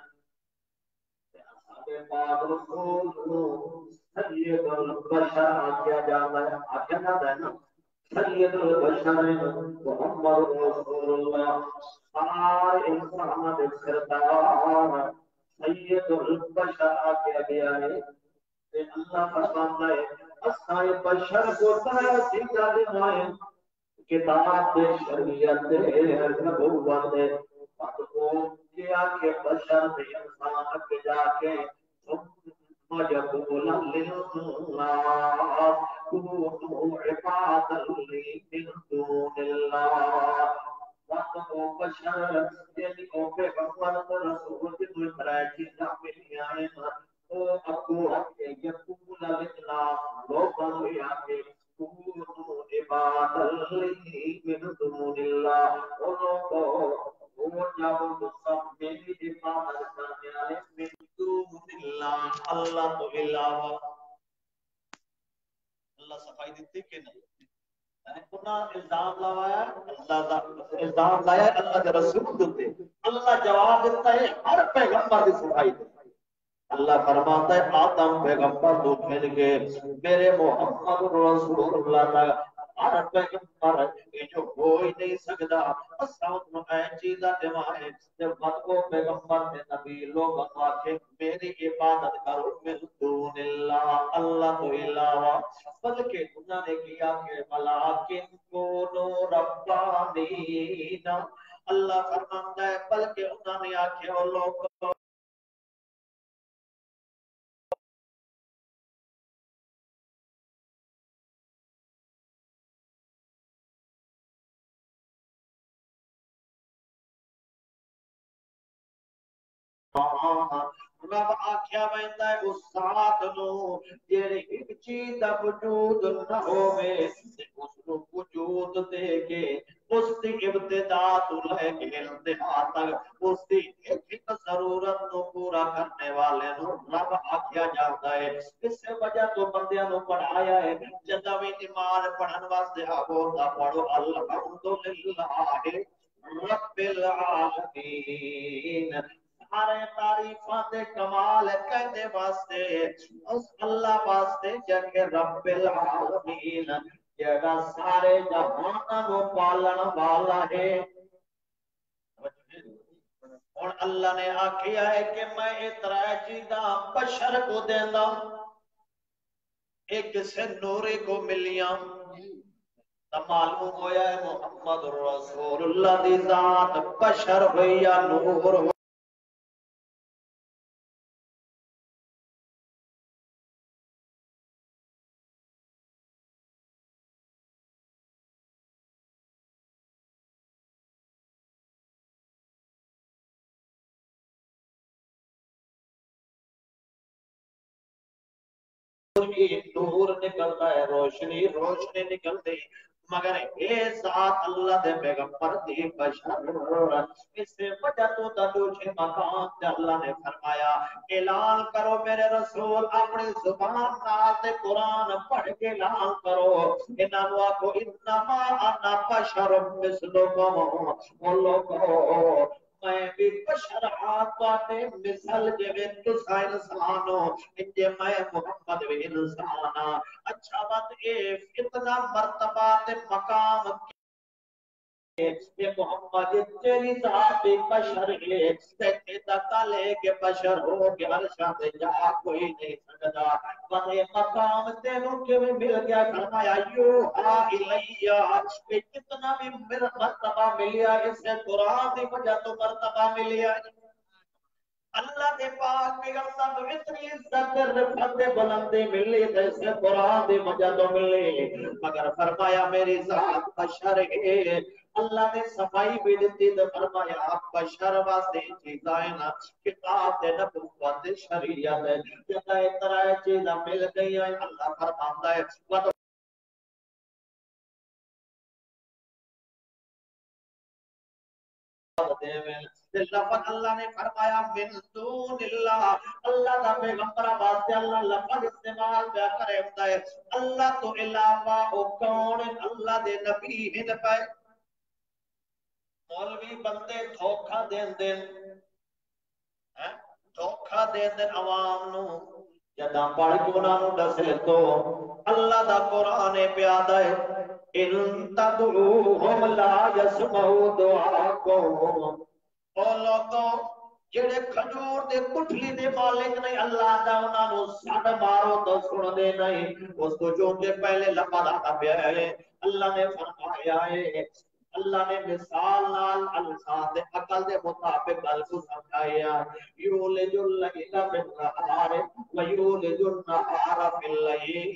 پاک رسول سید البشر آکیا جاتا ہے آکیا جاتا ہے نا سید البشر محمد رسول اللہ سارے انسان دے سردار سید البشر آکیا گیا ہے اللہ فرماتا ہے اسائے بشر کو سارا سیدھا دے کتاب دے شریعت دے نبوت دے وقت کو کیا کہ بشر دے انسان کے جا کے وَيَقُولَ لِلنَّاسِ كُونُوا عِبَادًا لِّي مِن دُونِ اللَّهِ وقت کو بشر یعنی کو پیغمبر رسول کی کوئی طرح چیزاں ملی آئے وہ ابو یقول للناس لوگوں یا کہ كونوا عبادا لي من دون الله وہ جب سب میری عبادت کرنے والے من دون اللہ اللہ تو علاوہ اللہ صفائی دیتی کہ نہیں الزام لایا الزام لایا اللہ کے رسول دیتے اللہ جواب دیتا ہے ہر پیغمبر کی صفائی دیتی اللہ فرماتا ہے آدم پیغمبر تو مل کے میرے محمد رسول اللہ کا ہر پیغمبر یہ جو ہو ہی نہیں سکتا اساوت میں چیزاں دیوائیں جب مت کو پیغمبر نے نبی لوگ آکھے میری عبادت کرو من دون اللہ اللہ تو علاوہ بلکہ انہوں نے کیا کہ ملاکن کونو ربانین اللہ فرماتا ہے بلکہ انہوں نے آکھے وہ لوگ رب آکھیا ویندا ہے اس ذات نو جڑی ایک چیز دا وجود نہ ہوے اس نو وجود دے کے اس دی ابتدا تو لے کے انتہا تک اس دی ایک ضرورت نو پورا کرنے والے نو رب آکھیا جاتا ہے اس وجہ تو بندیاں نو پڑھایا ہے جدا بھی نماز پڑھن واسطے آو تا پڑھو الحمدللہ رب العالمین سارے تعریفاں دے کمال کہنے واسطے اس اللہ واسطے جنگ رب العالمین جگہ سارے جہان کو پالن والا ہے اور اللہ نے آکھیا ہے کہ میں اترا چیزاں بشر کو دیندا ایک سے نورے کو ملیاں معلوم ہویا ہے محمد رسول اللہ دی ذات بشر ہوئی یا نور نور نکلتا ہے، روشنی روشنی نکلتی، مگر اے ذات اللہ دے پیغمبر دی بشر، اس سے وجہ تو دوسرے مقام تے اللہ نے فرمایا اعلان کرو میرے رسول اپنی زبان نال قرآن پڑھ کے اعلان کرو، انہاں نو آکھو انما انا بشر مثلکم، او لوگو میں بھی بشر آتے مثل جے تساں انسان ہو، انجے میں محمد بھی انسان ہاں۔ اچھا بات اے اتنا مرتبہ تے مقام یہ محمد تیری ذات بشر ہے، تے تکالے کے بشر ہو کے ہر شاہ جا کوئی نہیں سکتا، پر یہ مقام تینوں کے مل گیا، فرمایا یو آ الیہ، کہ کتنا بھی مرتبہ ملیا اس سے قرآن دی وجہ تو مرتبہ ملیا، اللہ دے پاک پیغمبر کو اتنی عزت رفعت بلندی ملی جیسے قرآن دی وجہ تو ملی، مگر فرمایا میری ذات بشر ہے، اللہ نے صفائی بھی دیتی تو فرمایا بشر واسطے چیزاں نا کتاب تے نبوت شریعت جب طرح چیزاں مل گئی ہیں اللہ فرماتا ہے لفظ اللہ نے فرمایا من دون اللہ، اللہ دا پیغمبر واسطے اللہ لفظ استعمال کیا کرے ہوتا ہے اللہ تو علاوہ او کون اللہ دے نبی ہن پے، مولوی بندے دھوکا دین دین دھوکا دین دین عوام نو، جداں پڑھ کے انہاں نو دسے تو اللہ دا قرآن پیادا ہے ان تدعوہم لا یسمعوا دعاءکم، او لوگوں جڑے کھجور دے کٹھلی دے مالک نہیں اللہ دا انہاں نو سڑ مارو تو سن دے نہیں، اس کو جو کہ پہلے لفظ آتا پیا ہے اللہ نے فرمایا ہے، اللہ نے مثال نال الفاظ دے عقل دے مطابق گل کو سمجھایا، یولج اللیل فی النہار ویولج النہار فی اللیل،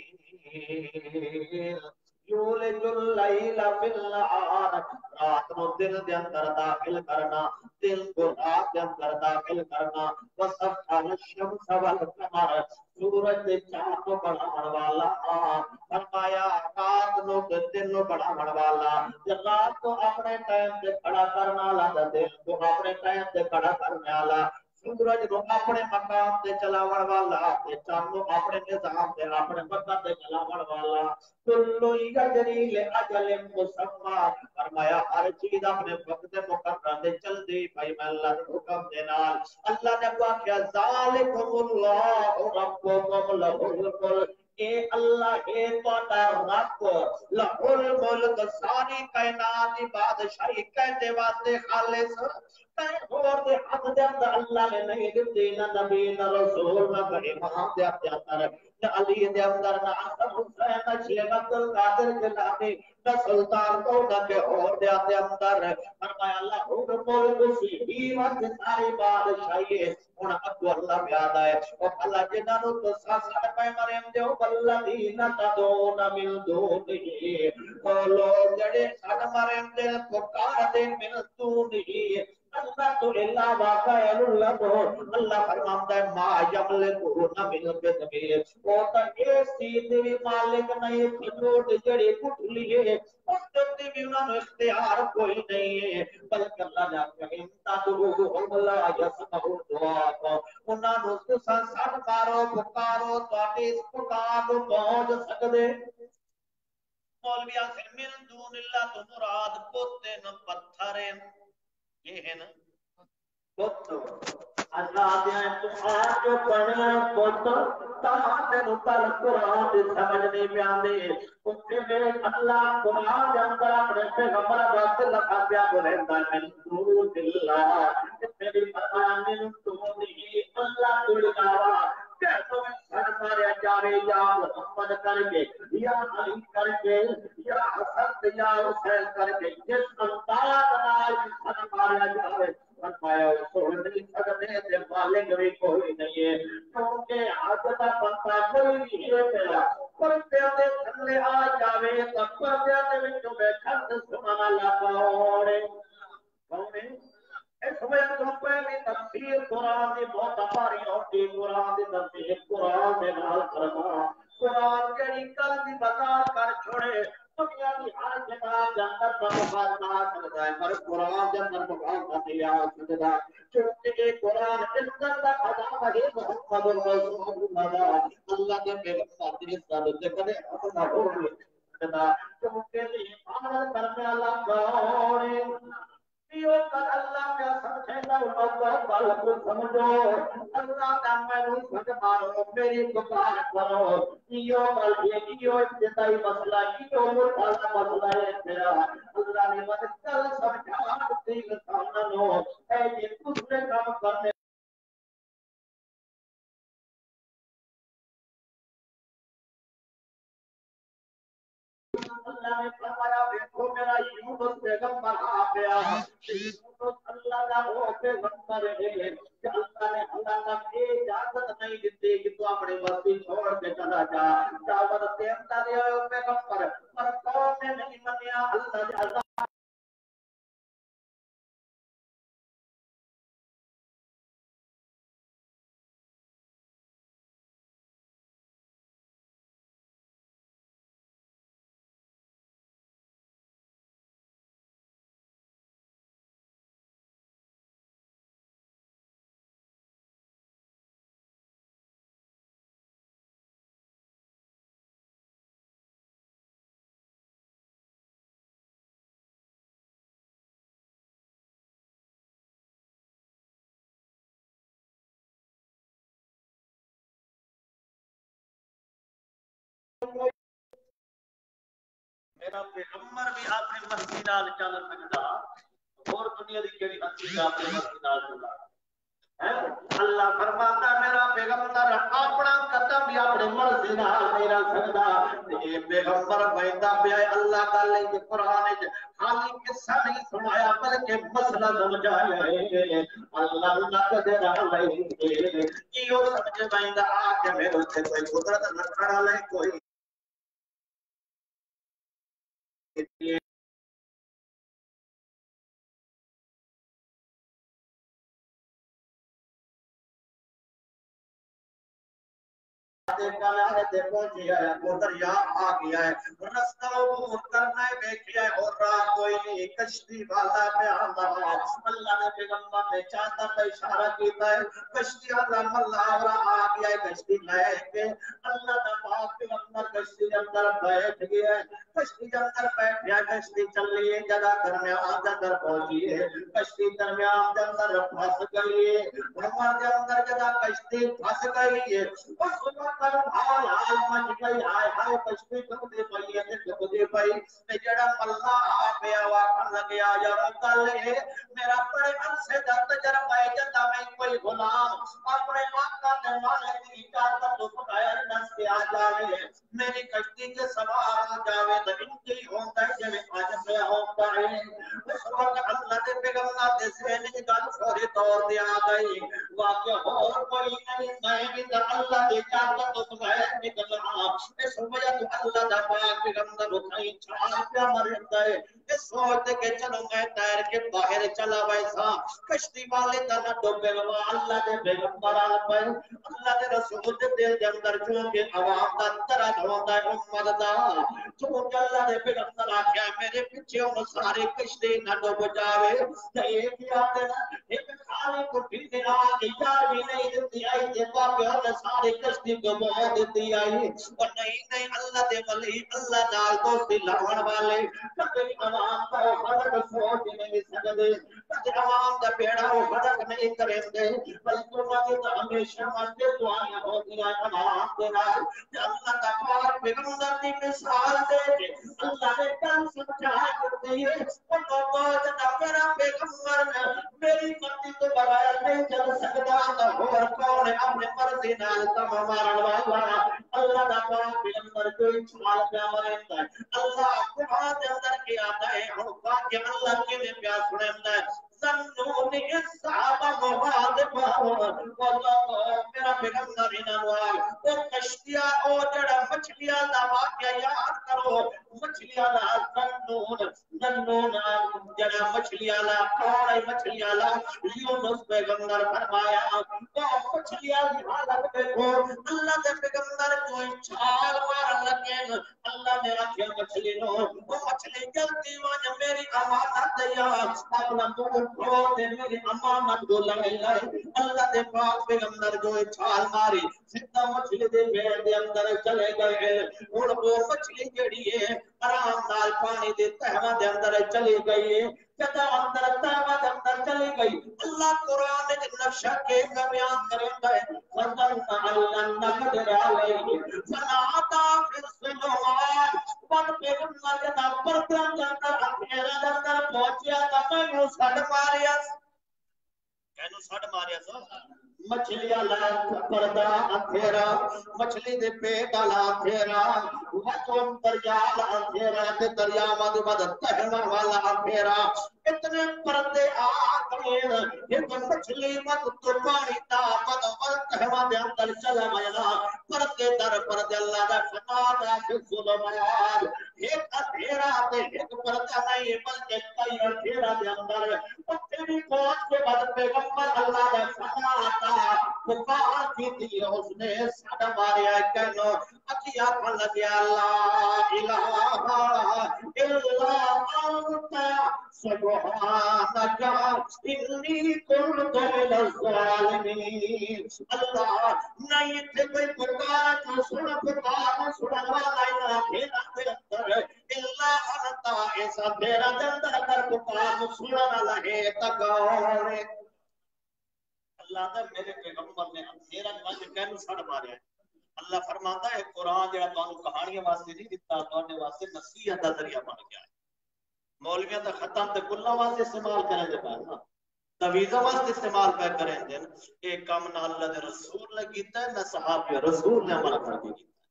یولج اللیل فی النہار، رات نو دن دے اندر داخل کرنا، دن کو رات دے اندر داخل کرنا، وسخر الشمس والقمر، سورج دے چاند کو بڑھاون والا، فرمایا رات نو دن نو بڑھاون والا، رات کو اپنے ٹائم تے کھڑا کرنا والا، دن کو اپنے ٹائم تے کھڑا کرنے والا، سورج کو اپنے مقام تے چلاون والا، تے چاند کو اپنے نظام تے اپنے وقت تے چلاون والا، کلو یجری لاجل مسمى، فرمایا ہر چیز اپنے وقت مقرر تے چل دی بھائی میں اللہ دے حکم دے نال، اللہ نے کہا ذالکم اللہ ربکم لہ الملک، اے اللہ اے تہاڈا رب لہ الملک، ساری کائنات دی بادشاہی کہتے واسطے خالص اور دے حق دے اندر اللہ نے نہیں دتی، نہ نبی نہ رسول نہ امام دے اندر، نہ علی دے اندر، نہ حسن حسین، نہ شیخ عبد القادر جیلانی، نہ سلطان کو نہ کہ اور دے اندر، فرمایا اللہ ملک سی ہی وقت ساری بادشاہی ہے، ہن ابو اللہ پیاد ہے او اللہ جنہاں نو تو سڑ پے مریم دے او الذین تدعون من دونه، او لوگ جڑے سڑ مریم دے پکار دے من دونه اللہ تو اللہ واقع اللہ اللہ فرماتا ہے ما یملکون من قدمیر، وہ تا اس چیز دی مالک نہیں کھجور جڑی کٹلی ہے اس تے بھی انہاں نو اختیار کوئی نہیں ہے، بلکہ اللہ نے کہا تدعوہم لا یسمعوا دعاءکم، انہاں نو تساں سڑ مارو پکارو تہاڈی اس پکار نو پہنچ سکدے، مولوی سے من دون اللہ تو مراد پوتے نہ پتھر ہیں، یہ ہے نا پتر اللہ دے تو آج پڑھنا پتر تاہتے نو کل قرآن دے سمجھ نہیں پیاندے، کیونکہ میرے اللہ قرآن دے اندر اپنے پیغمبر واسطے لکھا پیا بولیندا من دون اللہ، میری فرمایا من دون ہی اللہ تو علاوہ کہ تمہیں سڑ ماریا جاوے یا محمد کر کے یا علی کر کے یا حسن یا حسین کر کے جس انداز نال سڑ ماریا جاوے فرمایا سوڑ نہیں سکتے تے مالک بھی کوئی نہیں ہے، کیونکہ حق دا بندہ کوئی نہیں ہے میرا، پردے دے تھلے آ جاوے تو پردے دے وچوں بیٹھن سنن والا کون ہے؟ کون ہے؟ اس وقت تو پہلی تفسیر قرآن دی بہت باری ہوتی، قرآن دی تفسیر قرآن دے نال کرنا، قرآن جڑی کل بھی بتا کر چھوڑے دنیا کی ہر کتاب کے اندر تو مفاہمہ سکتا ہے پر قرآن کے اندر مفاہمہ نہیں آ سکتا چونکہ قرآن عزت کا خزانہ ہے محمد رسول اللہ اللہ کے پیغمبر کی عزت سے کبھی اپنا ہو نہیں سکتا کیونکہ یہ عمل کرنے والا کون ہے یہ کل اللہ کا سمجھے نہ اللہ تعالی کو سمجھو اللہ کا میں سمجھ مارو میری پکار کرو یہ کل یہ ابتدائی مسئلہ یہ مطالعہ مسئلہ ہے میرا اللہ نے مجھے کل سمجھا دی انسانوں اے یہ دوسرے کام کرنے اللہ نے فرمایا دیکھو میرا یونس پیغمبر آ گیا یونس اللہ کا وہ پیغمبر ہے کہ اللہ نے اللہ کی اجازت نہیں دیتی کہ تو اپنی بستی چھوڑ کے چلا جا دعوت دیتا دے پیغمبر پر قوم نے نہیں منیا اللہ نے عذاب میرا پیغمبر بھی اپنی مرضی نال چل سکتا اور دنیا دی کیڑی ہستی اپنی مرضی نال چلا اللہ فرماتا میرا پیغمبر اپنا قدم بھی اپنی مرضی نال نہیں رکھ سکتا یہ پیغمبر بہتا پیا اللہ تعالی کے قرآن وچ خالی قصہ نہیں سنایا بلکہ مسئلہ سمجھایا ہے اللہ نہ کدے نہ لے یہ سمجھ بیندا کہ میرے تے کوئی قدرت نہ کھڑا لے کوئی دریا آ گیا ہے رستہ عبور کرنا ہے دیکھیا ہے اور راہ کوئی نہیں کشتی والا پہ آندا ہے اللہ نے پیغمبر نے چاہتا کا اشارہ کیتا ہے کشتی والا ملاور آ گیا ہے کشتی لے کے اللہ کا پاک پیغمبر کشتی کے اندر بیٹھ گیا ہے کشتی کے اندر بیٹھ گیا کشتی چل رہی ہے جگہ درمیان کے اندر پہنچی ہے کشتی درمیان کے اندر پھنس گئی ہے عمر کے اندر جگہ کشتی پھنس گئی ہے اس وقت حال حال مچ گئی ہائے ہائے کشتی ڈوبدی پئی ہے ڈوبدی پئی تے جڑا ملا آ گیا واکھن لگیا یار گل ہے میرا بڑے عرصے دا تجربہ ہے جدا میں کوئی غلام اپنے آقا دے مالک کی اجازت تو بغیر دس کے آ جاوے میری کشتی کے سوار آ جاوے تو انجی ہوندا ہے جے اج پہ ہوندا ہے اس وقت اللہ دے پیغمبر دے ذہن وچ گل فوری طور تے آ گئی واقعہ اور کوئی نہیں میں بھی اللہ دی اجازت تو بغیر نکلنا اس وجہ تو اللہ دا پاک پیغمبر اٹھائی چھال پہ مرتا ہے اس سوچ کے چلو میں تیر کے باہر چلا ویسا کشتی والے دا نہ ڈوبے گا اللہ دے پیغمبر آ پائے اللہ دے رسول دے دل دے اندر چونکہ عوام دا طرح ہوندا ہے امت دا چونکہ اللہ دے پیغمبر آکھیا میرے پیچھے وہ سارے کشتی نہ ڈوب جاوے تے یہ کیا نا ایک خالی کٹھی دے آ کے یار بھی نہیں دیتی آئی تے واقعہ نے ساری کشتی کو بہا دیتی آئی اور نہیں اللہ دے ولی اللہ نال دوستی لاون والے کبھی عوام کا حق سوچ نہیں سکدے کبھی عوام دا بیڑا حق نہیں کرتے بلکہ انہاں دی ہمیشہ واسطے دعائیں ہوندیاں عوام دے نال اللہ دا پاک پیغمبر دی مثال دے کے اللہ نے کل سمجھا کرتی ہے ان لوگوں دا میرا پیغمبر میری مرضی تو بغیر نہیں چل سکتا اور کون ہے اپنے مرضی نال تم مارن والا اللہ دا پاک پیغمبر کوئی چھال پہ مرندا ہے اللہ قرآن دے اندر کیا آتا ہے ہن واقعہ اللہ کے میں پیار سنندا ہے زنون صحابہ مغاضب میرا پیغمبر انہوں وہ کشتیاں او جڑا مچھلیاں دا واقعہ یاد کرو مچھلیاں دا زنون جڑا مچھلیاں دا کون ہے مچھلیاں دا یونس پیغمبر فرمایا وہ مچھلیاں دی حالت دیکھو اللہ دے پیغمبر کوئی چھال مار لگے اللہ نے رکھے مچھلی نو وہ مچھلی جلدی وان میری امانت دیا اپنا منہ کھول دے میری امانت کو لے اللہ دے پاک پیغمبر جو چھال ماری سیدھا مچھلی دے پیٹ دے اندر چلے گئے اور وہ مچھلی جڑی ہے آرام نال پانی دے تہواں دے اندر چلی گئی ہے جب اندر تہواں دے اندر چلی گئی اللہ قرآن وچ نقشہ کے بیان کرے گا فضل اللہ نقدر علیہ فناتا فی الظلمات پر پیغمبر دا پردہ دے اندر اندھیرا دے اندر پہنچیا تا میں سڑ ماریا کینو سڑ ماریا سو مچھلی والا پردہ اندھیرا مچھلی دے پیٹ والا اندھیرا وقت دریا والا اندھیرا تے دریا دے بعد تہنا والا اندھیرا اتنے پردے آ گئے ایک مچھلی مت تو پانی تا مت ول تہنا دے اندر چلا گیا پردے در پردے اللہ دا فنا دا ظلمات ایک اندھیرا تے ایک پردہ نہیں بلکہ کئی اندھیرا دے اندر بھی پہنچ کے بعد پیغمبر اللہ دا فنا آتا پکار کی تھی اس نے سڑ ماریا کہنو اکیا پھل لگیا لا الہ الا انت سبحانک انی کنت من الظالمین اللہ نہیں تھے کوئی پکار تو سن والا پھیرا دے اندر الا انت ایسا پھیرا دے اندر پکار سن والا ہے تکور اللہ دا میرے پیغمبر نے اندھیرا وجہ کہنو سڑ ماریا اللہ فرماتا ہے قرآن جڑا تانوں کہانیاں واسطے نہیں دتا تواڈے واسطے نصیحت دا ذریعہ بن گیا ہے مولویاں دا ختم تے کلا واسطے استعمال کرن دے پے نا تویزہ واسطے استعمال پہ کریں دے اے کام نہ اللہ دے رسول نے کیتا ہے نہ صحابہ رسول نے عمل کر کے کیتا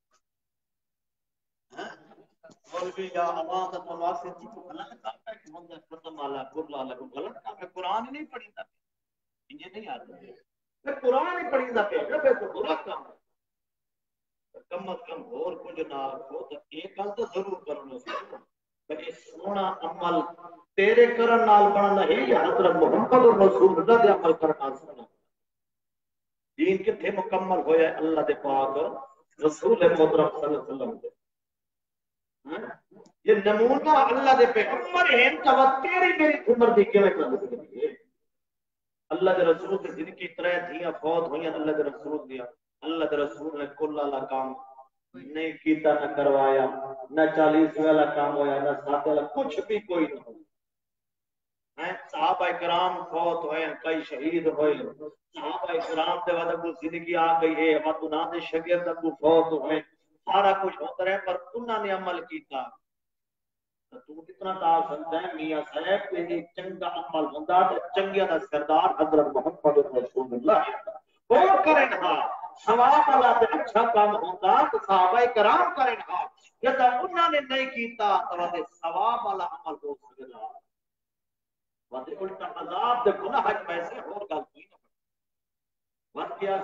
ہے مولوی یا عوام دا تو واسطے کی غلط کام ہے کہ ہم ختم والا برلا لگو غلط کام ہے قرآن ہی نہیں پڑھیتا یہ نہیں آتا قرآن ہی پڑھیتا پہ تو برا کام ہے کم از کم اور کچھ نہ ہو تو ایک گل تو ضرور کرنا کہ سونا عمل تیرے کرن نال بننا ہے یا حضرت محمد رسول اللہ دے عمل کرنا سونا دین کتھے مکمل ہویا ہے اللہ دے پاک رسول محترم صلی اللہ علیہ وسلم دے یہ نمونہ اللہ دے پیغمبر ہیں تو تیری میری عمر دی کیویں کر سکتی ہے اللہ دے رسول دے جن کی طرح دھیاں فوت ہوئیں اللہ دے رسول دیا اللہ دے رسول نے کل اللہ کام نہیں کیتا نہ کروایا نہ 40 والا کام ہویا نہ 7 والا کچھ بھی کوئی نہ ہوا صحابہ کرام فوت ہوئے کئی شہید ہوئے صحابہ کرام دے وعدہ کو زندگی آ گئی ہے وقت انہاں دے شاگرد کو فوت ہوئے سارا کچھ ہوتا رہے پر انہاں نے عمل کیتا تو کتنا دار سمجھا ہے میاں صاحب کہ یہ چنگا عمل ہوندا تے چنگیاں دا سردار حضرت محمد رسول اللہ وہ کرن ہا ثواب والا تے اچھا کام ہوندا تے صحابہ کرام کرن ہا جد انہاں نے نہیں کیتا تو تے ثواب والا عمل ہو سکدا تے الٹا عذاب تے گناہ وچ پیسے اور گل کوئی نہ ود کیا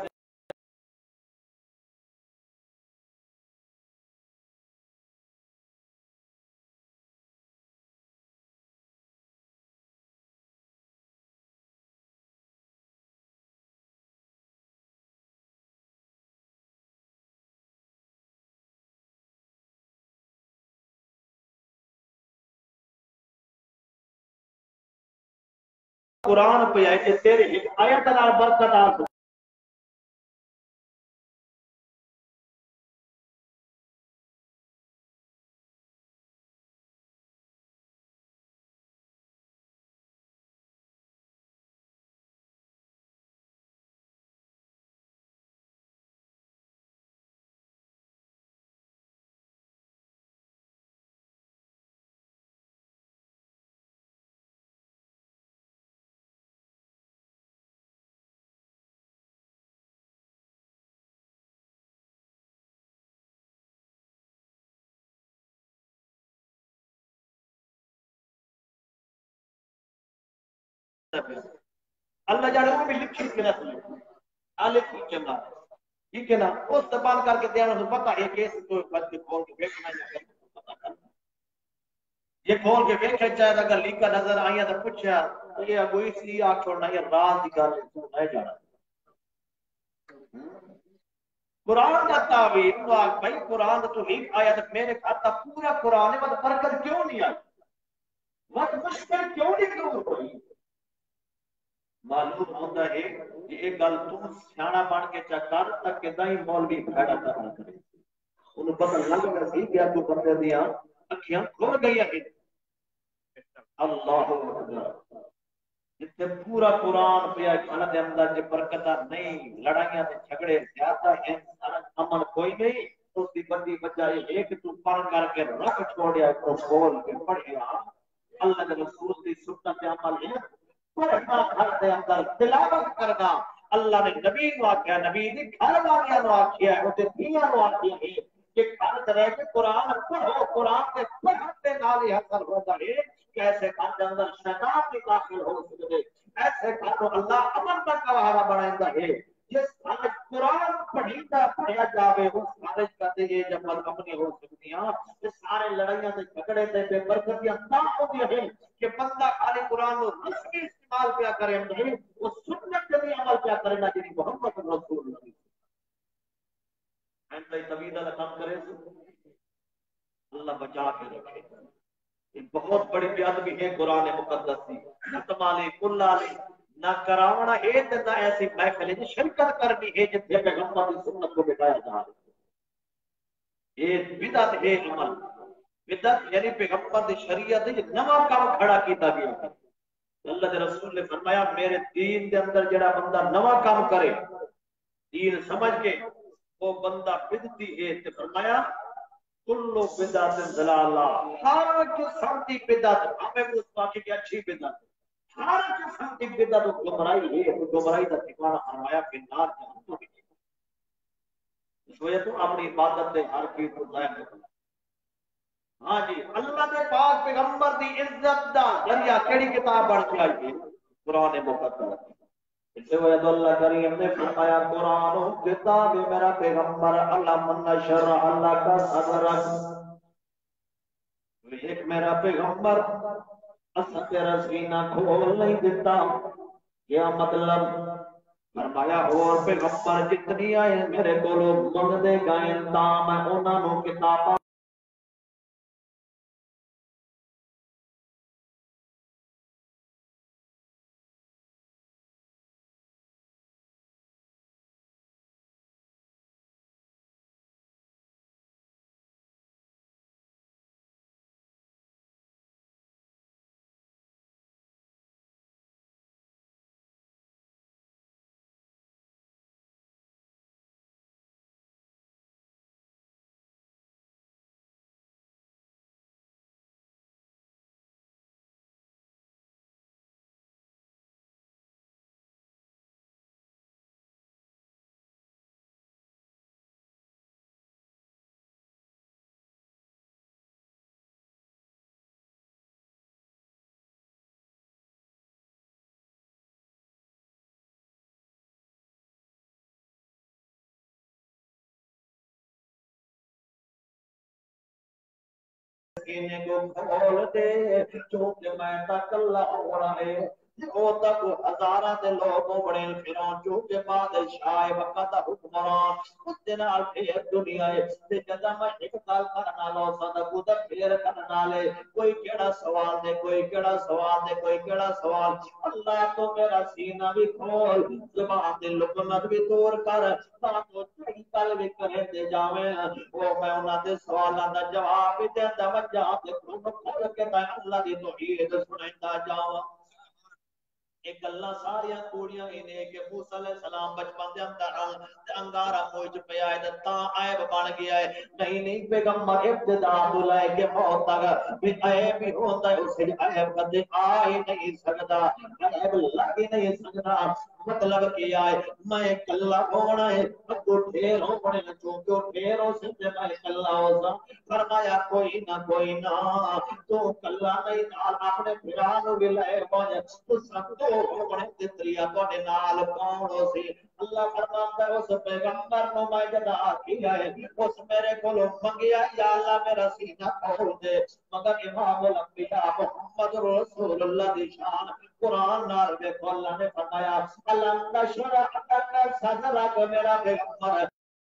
قرآن پہ آئے کہ تیرے ایک آیت نال برکت آ اللہ جانے وہ بھی لکھی کے نہ سنے الف کی جمع ٹھیک ہے نا اس زبان کر کے دینا تو پتہ ہے کہ اس کو بچے کھول کے دیکھنا ہے پتہ کرنا یہ کھول کے دیکھنا چاہے اگر لکھا نظر آیا تو پوچھا یہ ابو اس لیے آ چھوڑنا یہ راز کی گل ہے نہیں جانا قرآن کا تعبیر تو بھائی قرآن تو ایک آیا تو میرے کہتا پورا قرآن ہے مطلب برکت کیوں نہیں آئی مت مشکل کیوں نہیں دور ہوئی معلوم ہوتا ہے کہ ایک گل تم سیاح بن کے چکر تک کہ دائی مولوی بھڑا کرنا کرے انہوں پتہ لگ گیا سی کہ تو بندے دیاں اکھیاں کھل گئی ہیں اللہ اکبر جتنے پورا قرآن پہ گھر دے اندر جو برکتہ نہیں لڑائیاں تے جھگڑے زیادہ ہیں امن کوئی نہیں تو اس کی بڑی بجائے ایک تو پڑھ کر کے رکھ چھوڑیا تو بول کے پڑھیا اللہ کے رسول کی سنت عمل ہے پڑھنا گھر دے اندر تلاوت کرنا اللہ نے نبی نو آکھیا نبی دی گھر والیاں نو آکھیا ہے تے دیاں نو آکھیا ہے کہ گھر تے رہ کے قرآن پڑھو قرآن کے پڑھن دے نال ہی اثر ہوتا ہے کہ ایسے گھر کے اندر شیطان بھی داخل ہو سکتے ایسے گھر کو اللہ امن کا گواہا بنائندا ہے جس گھر قرآن پڑھیتا پڑھیا جاوے اس گھر کہتے یہ جب اپنی ہو سکتی ہیں یہ سارے لڑائیاں تے جھگڑے تے بے برکتیاں نہ ہوندی ہیں کہ بندہ خالی قرآن کو رسمی استعمال کیا کرے نہیں وہ سنت کے بھی عمل کیا کرے نہ جی محمد رسول اللہ میں طویل کام کرے اللہ بچا کے رکھے ایک بہت بڑی بیادبی ہے قرآن مقدس کی ختم علی کل علی نہ کراونا ہے نہ ایسی محفل ہے شرکت کرنی ہے جتنے پیغمبر کی سنت کو بٹایا جا رہا ہے یہ بدعت ہے عمل بدعت یعنی پیغمبر کی شریعت ہے نواں کام کھڑا کیتا گیا ہے اللہ کے رسول نے فرمایا میرے دین کے اندر جڑا بندہ نواں کام کرے دین سمجھ کے وہ بندہ بدعتی ہے تے فرمایا کلو بدعت ضلالہ ہر قسم کی بدعت ہمیں اس باقی کی اچھی بدعت ہر قسم کی بدعت گمراہی ہے گمراہی کا ٹھکانہ فرمایا کہ نار جہنم میں اس وجہ تو اپنی عبادت سے ہر چیز کو ضائع کرنا ہاں جی اللہ کے پاک پیغمبر دی عزت دا ذریعہ کیڑی کتاب پڑھ کے آئی ہے قرآن مقدس اس وجہ تو اللہ کریم نے فرمایا قرآن کتاب میرا پیغمبر علم النشر اللہ کا صدرک ایک میرا پیغمبر اصل تیرا سینہ کھول نہیں دیتا کیا مطلب فرمایا اور پیغمبر جتنی آئے میرے کو لوگ من دے گئے تا میں انہاں نو کتاباں سینے کو کھول دے چونکہ میں تک اللہ ہونا ہے وہ تک ہزاراں دے لوگوں بڑے پھروں چونکہ بادشاہ وقت حکمران اس دن پھر دنیا ہے تے جدا میں ایک گل کرنا لو صدق تے پھر کرنا لے کوئی کیڑا سوال دے کوئی کیڑا سوال دے کوئی کیڑا سوال اللہ تو میرا سینہ بھی کھول زبان دے لکنت بھی دور کر تاکہ چڑی کل بھی کرے دے جاویں وہ میں انہاں دے سوالاں دا جواب دے توجہ تے کھول کے میں اللہ دی توحید سنائندا جاواں ایک اللہ ساریا کوڑیاں انہیں کہ موسیٰ علیہ السلام بچپن دے اندر انگارہ موج پہ آئے تا عیب بن گیا ہے نہیں پیغمبر ابتدا تو لائے کہ موت تک بھی عیب بھی ہوتا ہے اسے عیب کدے آ ہی نہیں سکتا عیب لگ ہی نہیں سکتا مطلب کیا ہے میں کلا ہونا ہے تو ڈھیر ہونے نہ چونکہ ڈھیروں سے میں کلا ہوتا فرمایا کوئی نہ تو کلا نہیں نال اپنے پھرانو بھی لے پہنچ تو سب تو ہونے تتریا تو نال کون سی اللہ فرماتا ہے اس پیغمبر کو میں جدا کیا ہے اس میرے کو منگیا یا اللہ میرا سینہ کھول دے مگر امام الانبیاء محمد رسول اللہ دی شان قرآن نال دیکھو اللہ نے فرمایا الم نشرح لك صدرك میرا پیغمبر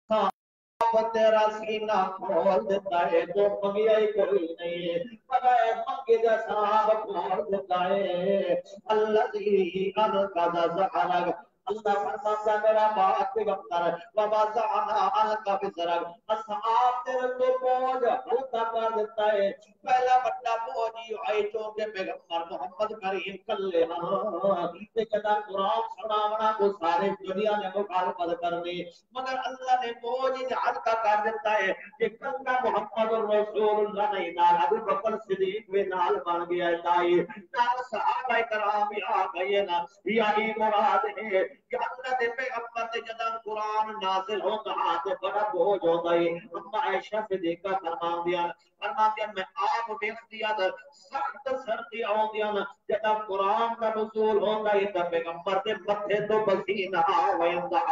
تیرا سینہ کھول دیتا ہے تو منگیا ہی کوئی نہیں ہے مگر منگے دا صاحب کھول دیتا ہے الذي انقذ ظهرك اللہ فرماتا ہے میرا بات پیغمبر ووضعنا عنك وزرك اصحاب تیرے تو بوجھ ہلکا کر دیتا ہے پہلا بڑا بوجھ یہ ہے چونکہ پیغمبر محمد کریم کلے ہاں جدا قرآن سناونا کو سارے دنیا نے مخالفت کرنی مگر اللہ نے بوجھ ہلکا کر دیتا ہے کہ کلہ محمد رسول اللہ نہیں نال ابو بکر صدیق بھی نال بن گیا ہے نال صحابہ کرام آ گئے نا یہی مراد ہے کہ اللہ دے پیغمبر تے جدا قرآن نازل ہوتا تو بڑا بوجھ ہوتا ہے اما عائشہ صدیقہ فرماندیاں میں آپ دیکھ دیا سخت سردی آندیاں جدا قرآن کا نزول ہوتا ہے تے پیغمبر دے متھے تو پسینہ ویندا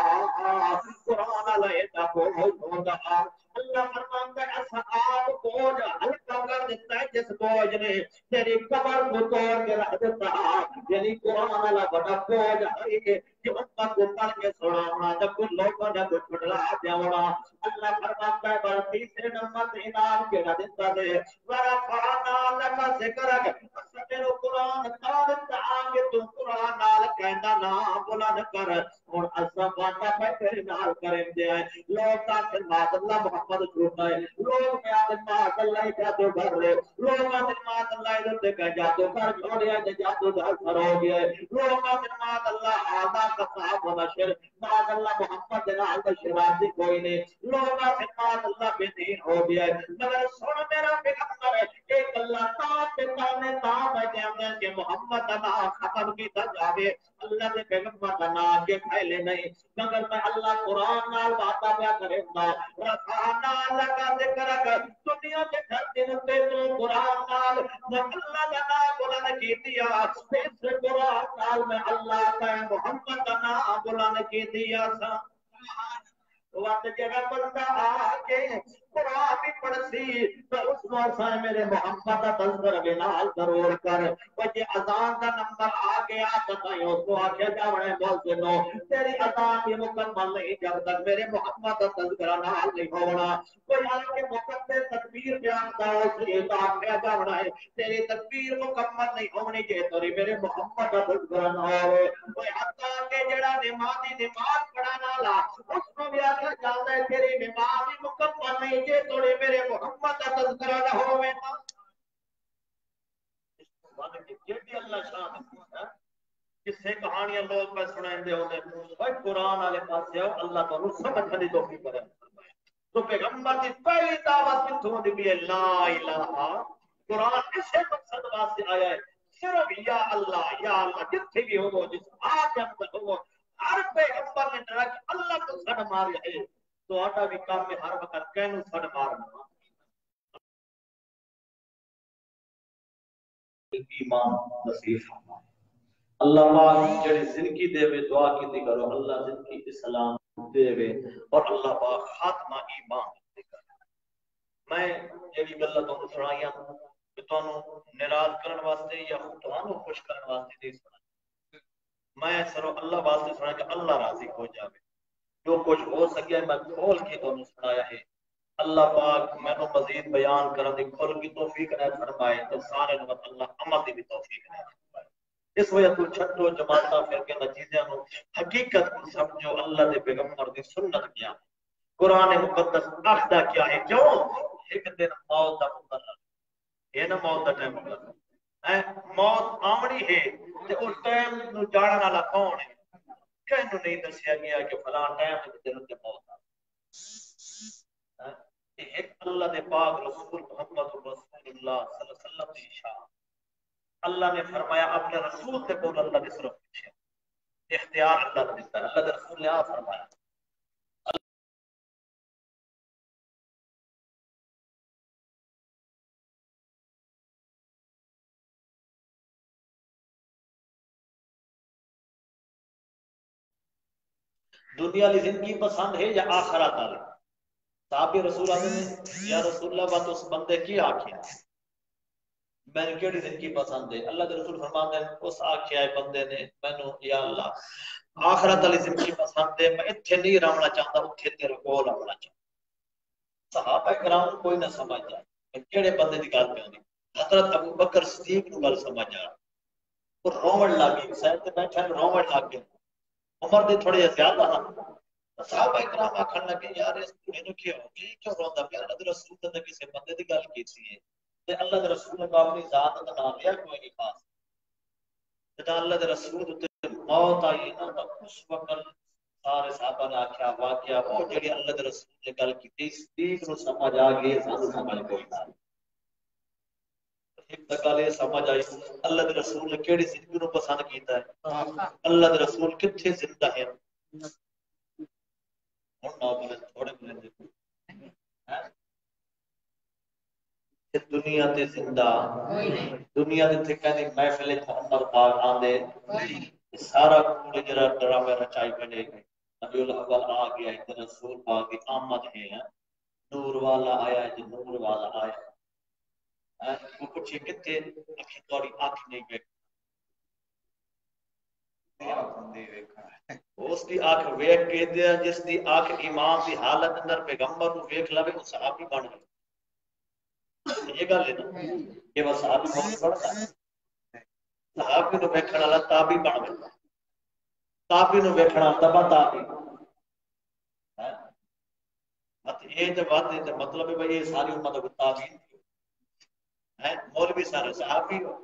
قرآن علیہ دا بوجھ ہوندا اللہ فرماندا ہے اصحاب بوجھ ہلکا کر دیتا ہے جس بوجھ نے تیری کمر کو توڑ کے رکھ دیتا یعنی قرآن والا بڑا بوجھ ہے کہ امت کو پڑھ کے سنانا جب کوئی لوگوں نے کچھ چھٹلا دیونا اللہ فرماتا ہے بر تیسرے نمبر سے انعام کے نہ دیتا ہے ورفعنا لك ذکرک میرے قرآن تارت آگے تو قرآن نال کہنا نا بلند کر اور اسا باتا پہ تیرے نال کریں دے آئے لوگ تاثر مات اللہ محمد چھوٹا ہے لوگ میں آدھے مات اللہ جادو کر رہے لوگ آدھے مات اللہ ادھر دے کہ جادو کر چھوڑیا جے جادو دھر کر ہو گیا ہے لوگ آدھے مات اللہ آدھا کا صاحب و نشر مات اللہ محمد نال کا شرازی کوئی نہیں لوگ آدھے مات اللہ بے دین ہو گیا ہے مگر سن میرا پیغمبر ہے ایک اللہ تانے بیٹھے کہ محمد اللہ ختم کی تر جاوے اللہ نے پیغمبر کا نام کے پھیلے نہیں مگر میں اللہ قرآن نال باتاں پیا کرے گا رفعنا لك ذکرک دنیا کے دھرتی تے تو قرآن نال میں اللہ کا نام بلند کی دیا اس قرآن نال میں اللہ کا محمد کا نام بلند کی دیا سا وقت جگہ بندہ آکے قرآن بھی پڑھسی تو اس موسیٰ میرے محمد تذکر بنال ضرور کر وجہ اذان کا نمبر آگیا تتائیں اس کو آکے جاوڑے بول سنو تیری اذان بھی مکمل نہیں جب تک میرے محمد تذکر نال نہیں ہونا کوئی آکے مقدر تکبیر بیان دا اس لیے تو آکے جاوڑا ہے تیری تکبیر مکمل نہیں ہونی چاہے توری میرے محمد تذکر نال ہوئے کوئی حتی کہ جڑا نمازی نماز پڑھانا لا اس کو بھی آکے جاتا ہے تیری نماز مکمل نہیں چاہے توری میرے محمد تذکر نہ ہوئے نا جیڑی اللہ شان کس سے کہانیاں لوگ میں سنائیں دے ہوتے ہیں قرآن والے پاس جاؤ اللہ تو سمجھ نہیں تو کی کرے تو پیغمبر کی پہلی دعوت کتوں دی بھی لا الہ قرآن اسے مقصد واسطے آیا ہے صرف یا اللہ جتھے بھی ہو جس آپ اندر ہو ہر پیغمبر نے ڈرا کہ اللہ کو سڑ مارے ہے تو آٹا بھی کام میں ہر وقت کہنو سڑ مارنا ایمان نصیب فرمائے اللہ پاک جڑی زندگی دے وے دعا کیتی کرو اللہ زندگی اسلام دے وے اور اللہ پاک خاتمہ ایمان دے کرے میں جڑی گل تو سنائیاں کہ تانوں ناراض کرن واسطے یا تانوں خوش کرن واسطے نہیں سنا میں سرو اللہ واسطے سنا کہ اللہ راضی ہو جاوے جو کچھ ہو سکے میں کھول کے تانوں سنایا ہے اللہ پاک میں تو مزید بیان کرن دی کھل کی توفیق عطا فرمائے تو سارے نو اللہ عمل دی بھی توفیق عطا فرمائے اس وجہ تو چھٹو جماعتاں پھر کے نتیجے نو حقیقت کو سمجھو اللہ دے پیغمبر دی سنت کیا قرآن مقدس اخدا کیا ہے کیوں ایک دن موت دا مقرر ہے نا موت دا ٹائم مقرر ہے موت آمنی ہے تے اس ٹائم نو جاڑن والا کون ہے کینو نہیں دسیا گیا کہ فلاں ٹائم تے دن تے موت ایک اللہ دے پاک رسول محمد رسول اللہ صلی اللہ علیہ وسلم دی شان اللہ نے فرمایا اپنے رسول سے بول اللہ نے صرف پوچھا اختیار اللہ نے دیتا ہے. اللہ کے رسول نے آپ فرمایا دنیا والی زندگی پسند ہے یا آخرت والی؟ صحابی رسول اللہ نے یا رسول اللہ بات اس بندے کی آخیا میں نے کیڑی زندگی پسند ہے؟ اللہ کے رسول فرماتے ہیں اس آخیا ہے بندے نے مینوں یا اللہ آخرت والی زندگی پسند ہے، میں اتنے نہیں رہنا چاہتا اتنے تیرے کول رہنا چاہتا. صحابہ کرام کوئی نہ سمجھ جائے کہڑے بندے کی گل پہ آنی. حضرت ابو بکر صدیق نو گل سمجھ آ وہ روڑ لگ گئی سائڈ تے بیٹھا روڑ لگ گیا. عمر دے تھوڑے زیادہ ہاں صحابہ کرام آکھن لگے یار اس اینو کیوں کیوں روندا پیا؟ اللہ دے رسول نے کسی بندے دی گل کیتی ہے تے اللہ دے رسول نے اپنی ذات دا نام لیا کوئی نہیں خاص. تے اللہ دے رسول تے موت آئی نا تو اس وقت سارے صحابہ نے آخیا واقعہ وہ جڑی اللہ دے رسول نے گل کیتی صدیق نو سمجھ آ گئی سانو سمجھ کوئی نہ. ایک گل یہ سمجھ آئی اللہ دے رسول نے کیڑی زندگی نو پسند کیتا ہے. اللہ دے رسول کتھے زندہ ہے؟ ہن نہ بولے تھوڑے بولے دنیا تے زندہ دنیا دے تے کہندی محفل محمد پاک آندے سارا کوڑ جڑا ڈرامے رچائی بنے گئے. نبی الاول آ گیا ہے رسول پاک کی آمد ہے نور والا آیا ہے جو نور والا آیا وہ کچھ کتنے اکھی توڑی آنکھ نہیں بیٹھ اس کی آنکھ ویکھ کے دیا جس دی آنکھ امام دی حالت اندر پیغمبر نو ویکھ لوے وہ صحابی بن گئے. یہ گل ہے نا کہ وہ صحابی بہت بڑا ہے. صحابی نو ویکھن والا تابعی بن گیا. تابعی نو ویکھن والا تبع تابعی. یہ تو بات ہے مطلب ہے بھائی یہ ساری امت کو تابعین ہے. مولوی سارے صحابی ہو.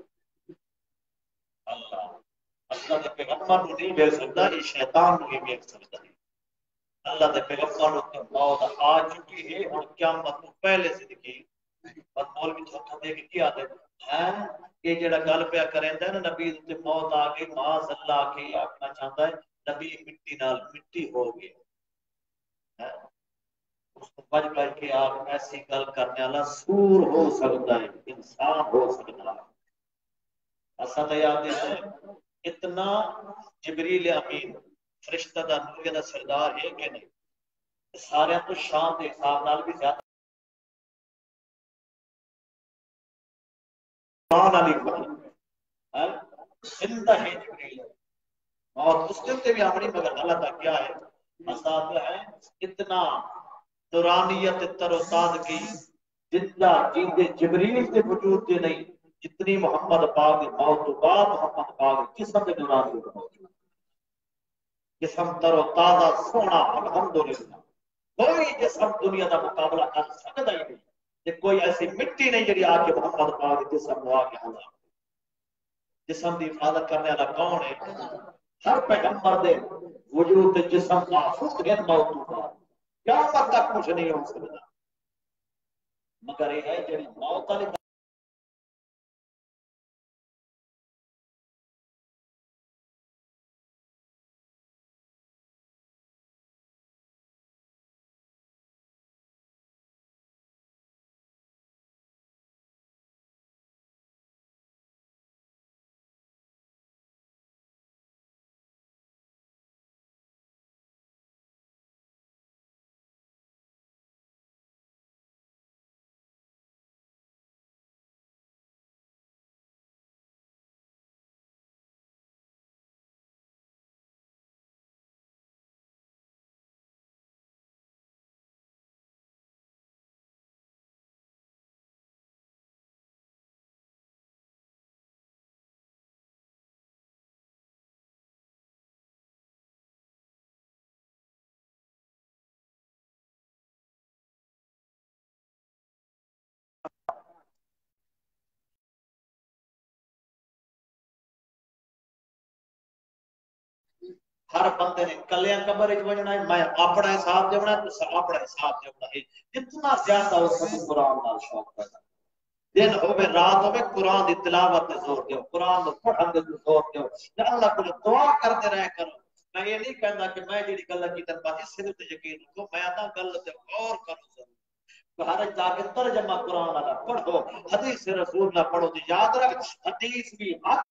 اللہ اللہ کے پیغمبر کو نہیں دیکھ سکتا یہ شیطان کو نہیں دیکھ سکتا. اللہ کے پیغمبر کو موت آ چکی ہے اور قیامت کو پہلے سے دکھی. اور مولوی دھوکہ دے کے کیا دے یہ جڑا گل پیا کریندا ہے نا نبی تے موت آ گئی معاذ اللہ کے آکھنا چاہتا ہے نبی مٹی نال مٹی ہو گئے. اس کو بچ کر کے آپ ایسی گل کرنے والا سور ہو سکتا ہے انسان ہو سکتا ہے. اصل یاد ہے اتنا جبریل امین فرشتہ دا نور دا سردار ہے کہ نہیں سارے تو شان دے حساب نال بھی زیادہ شان علی زندہ ہے جبریل اور اس دن سے بھی اپنی مگر اللہ کا کیا ہے اساس ہے اتنا دورانیت تر و تازگی زندہ جیندے جبریل کے وجود کے نہیں جتنی محمد پاک کی موت تو بعد محمد پاک جسم کے دوران جسم تر و تازہ سونا الحمدللہ. کوئی جسم دنیا کا مقابلہ کر سکتا ہی نہیں کہ کوئی ایسی مٹی نہیں جڑی آ کے محمد پاک جسم کو آ کے حضر. جسم کی حفاظت کرنے والا کون ہے؟ ہر پیغمبر دے وجود جسم محفوظ ہے موت تو بعد قیامت تک کچھ نہیں ہو سکتا. مگر یہ ہے جڑی موت والی ہر بندے نے کلیاں قبر وچ وجنا ہے میں اپنا حساب دینا تو اپنا حساب دینا ہے جتنا زیادہ اس کو قرآن نال شوق پیدا دن ہوے رات ہوے قرآن دی تلاوت تے زور دیو، قرآن کو پڑھن تے زور دیو، تے اللہ کو دعا کرتے رہ کرو۔ میں یہ نہیں کہنا کہ میں جڑی گل کی تے بس اس سے تے یقین رکھو، میں آتا گل تے غور کرو ضرور۔ ہر جا کے ترجمہ قرآن والا پڑھو، حدیث رسول نہ پڑھو تو یاد رکھ حدیث بھی حق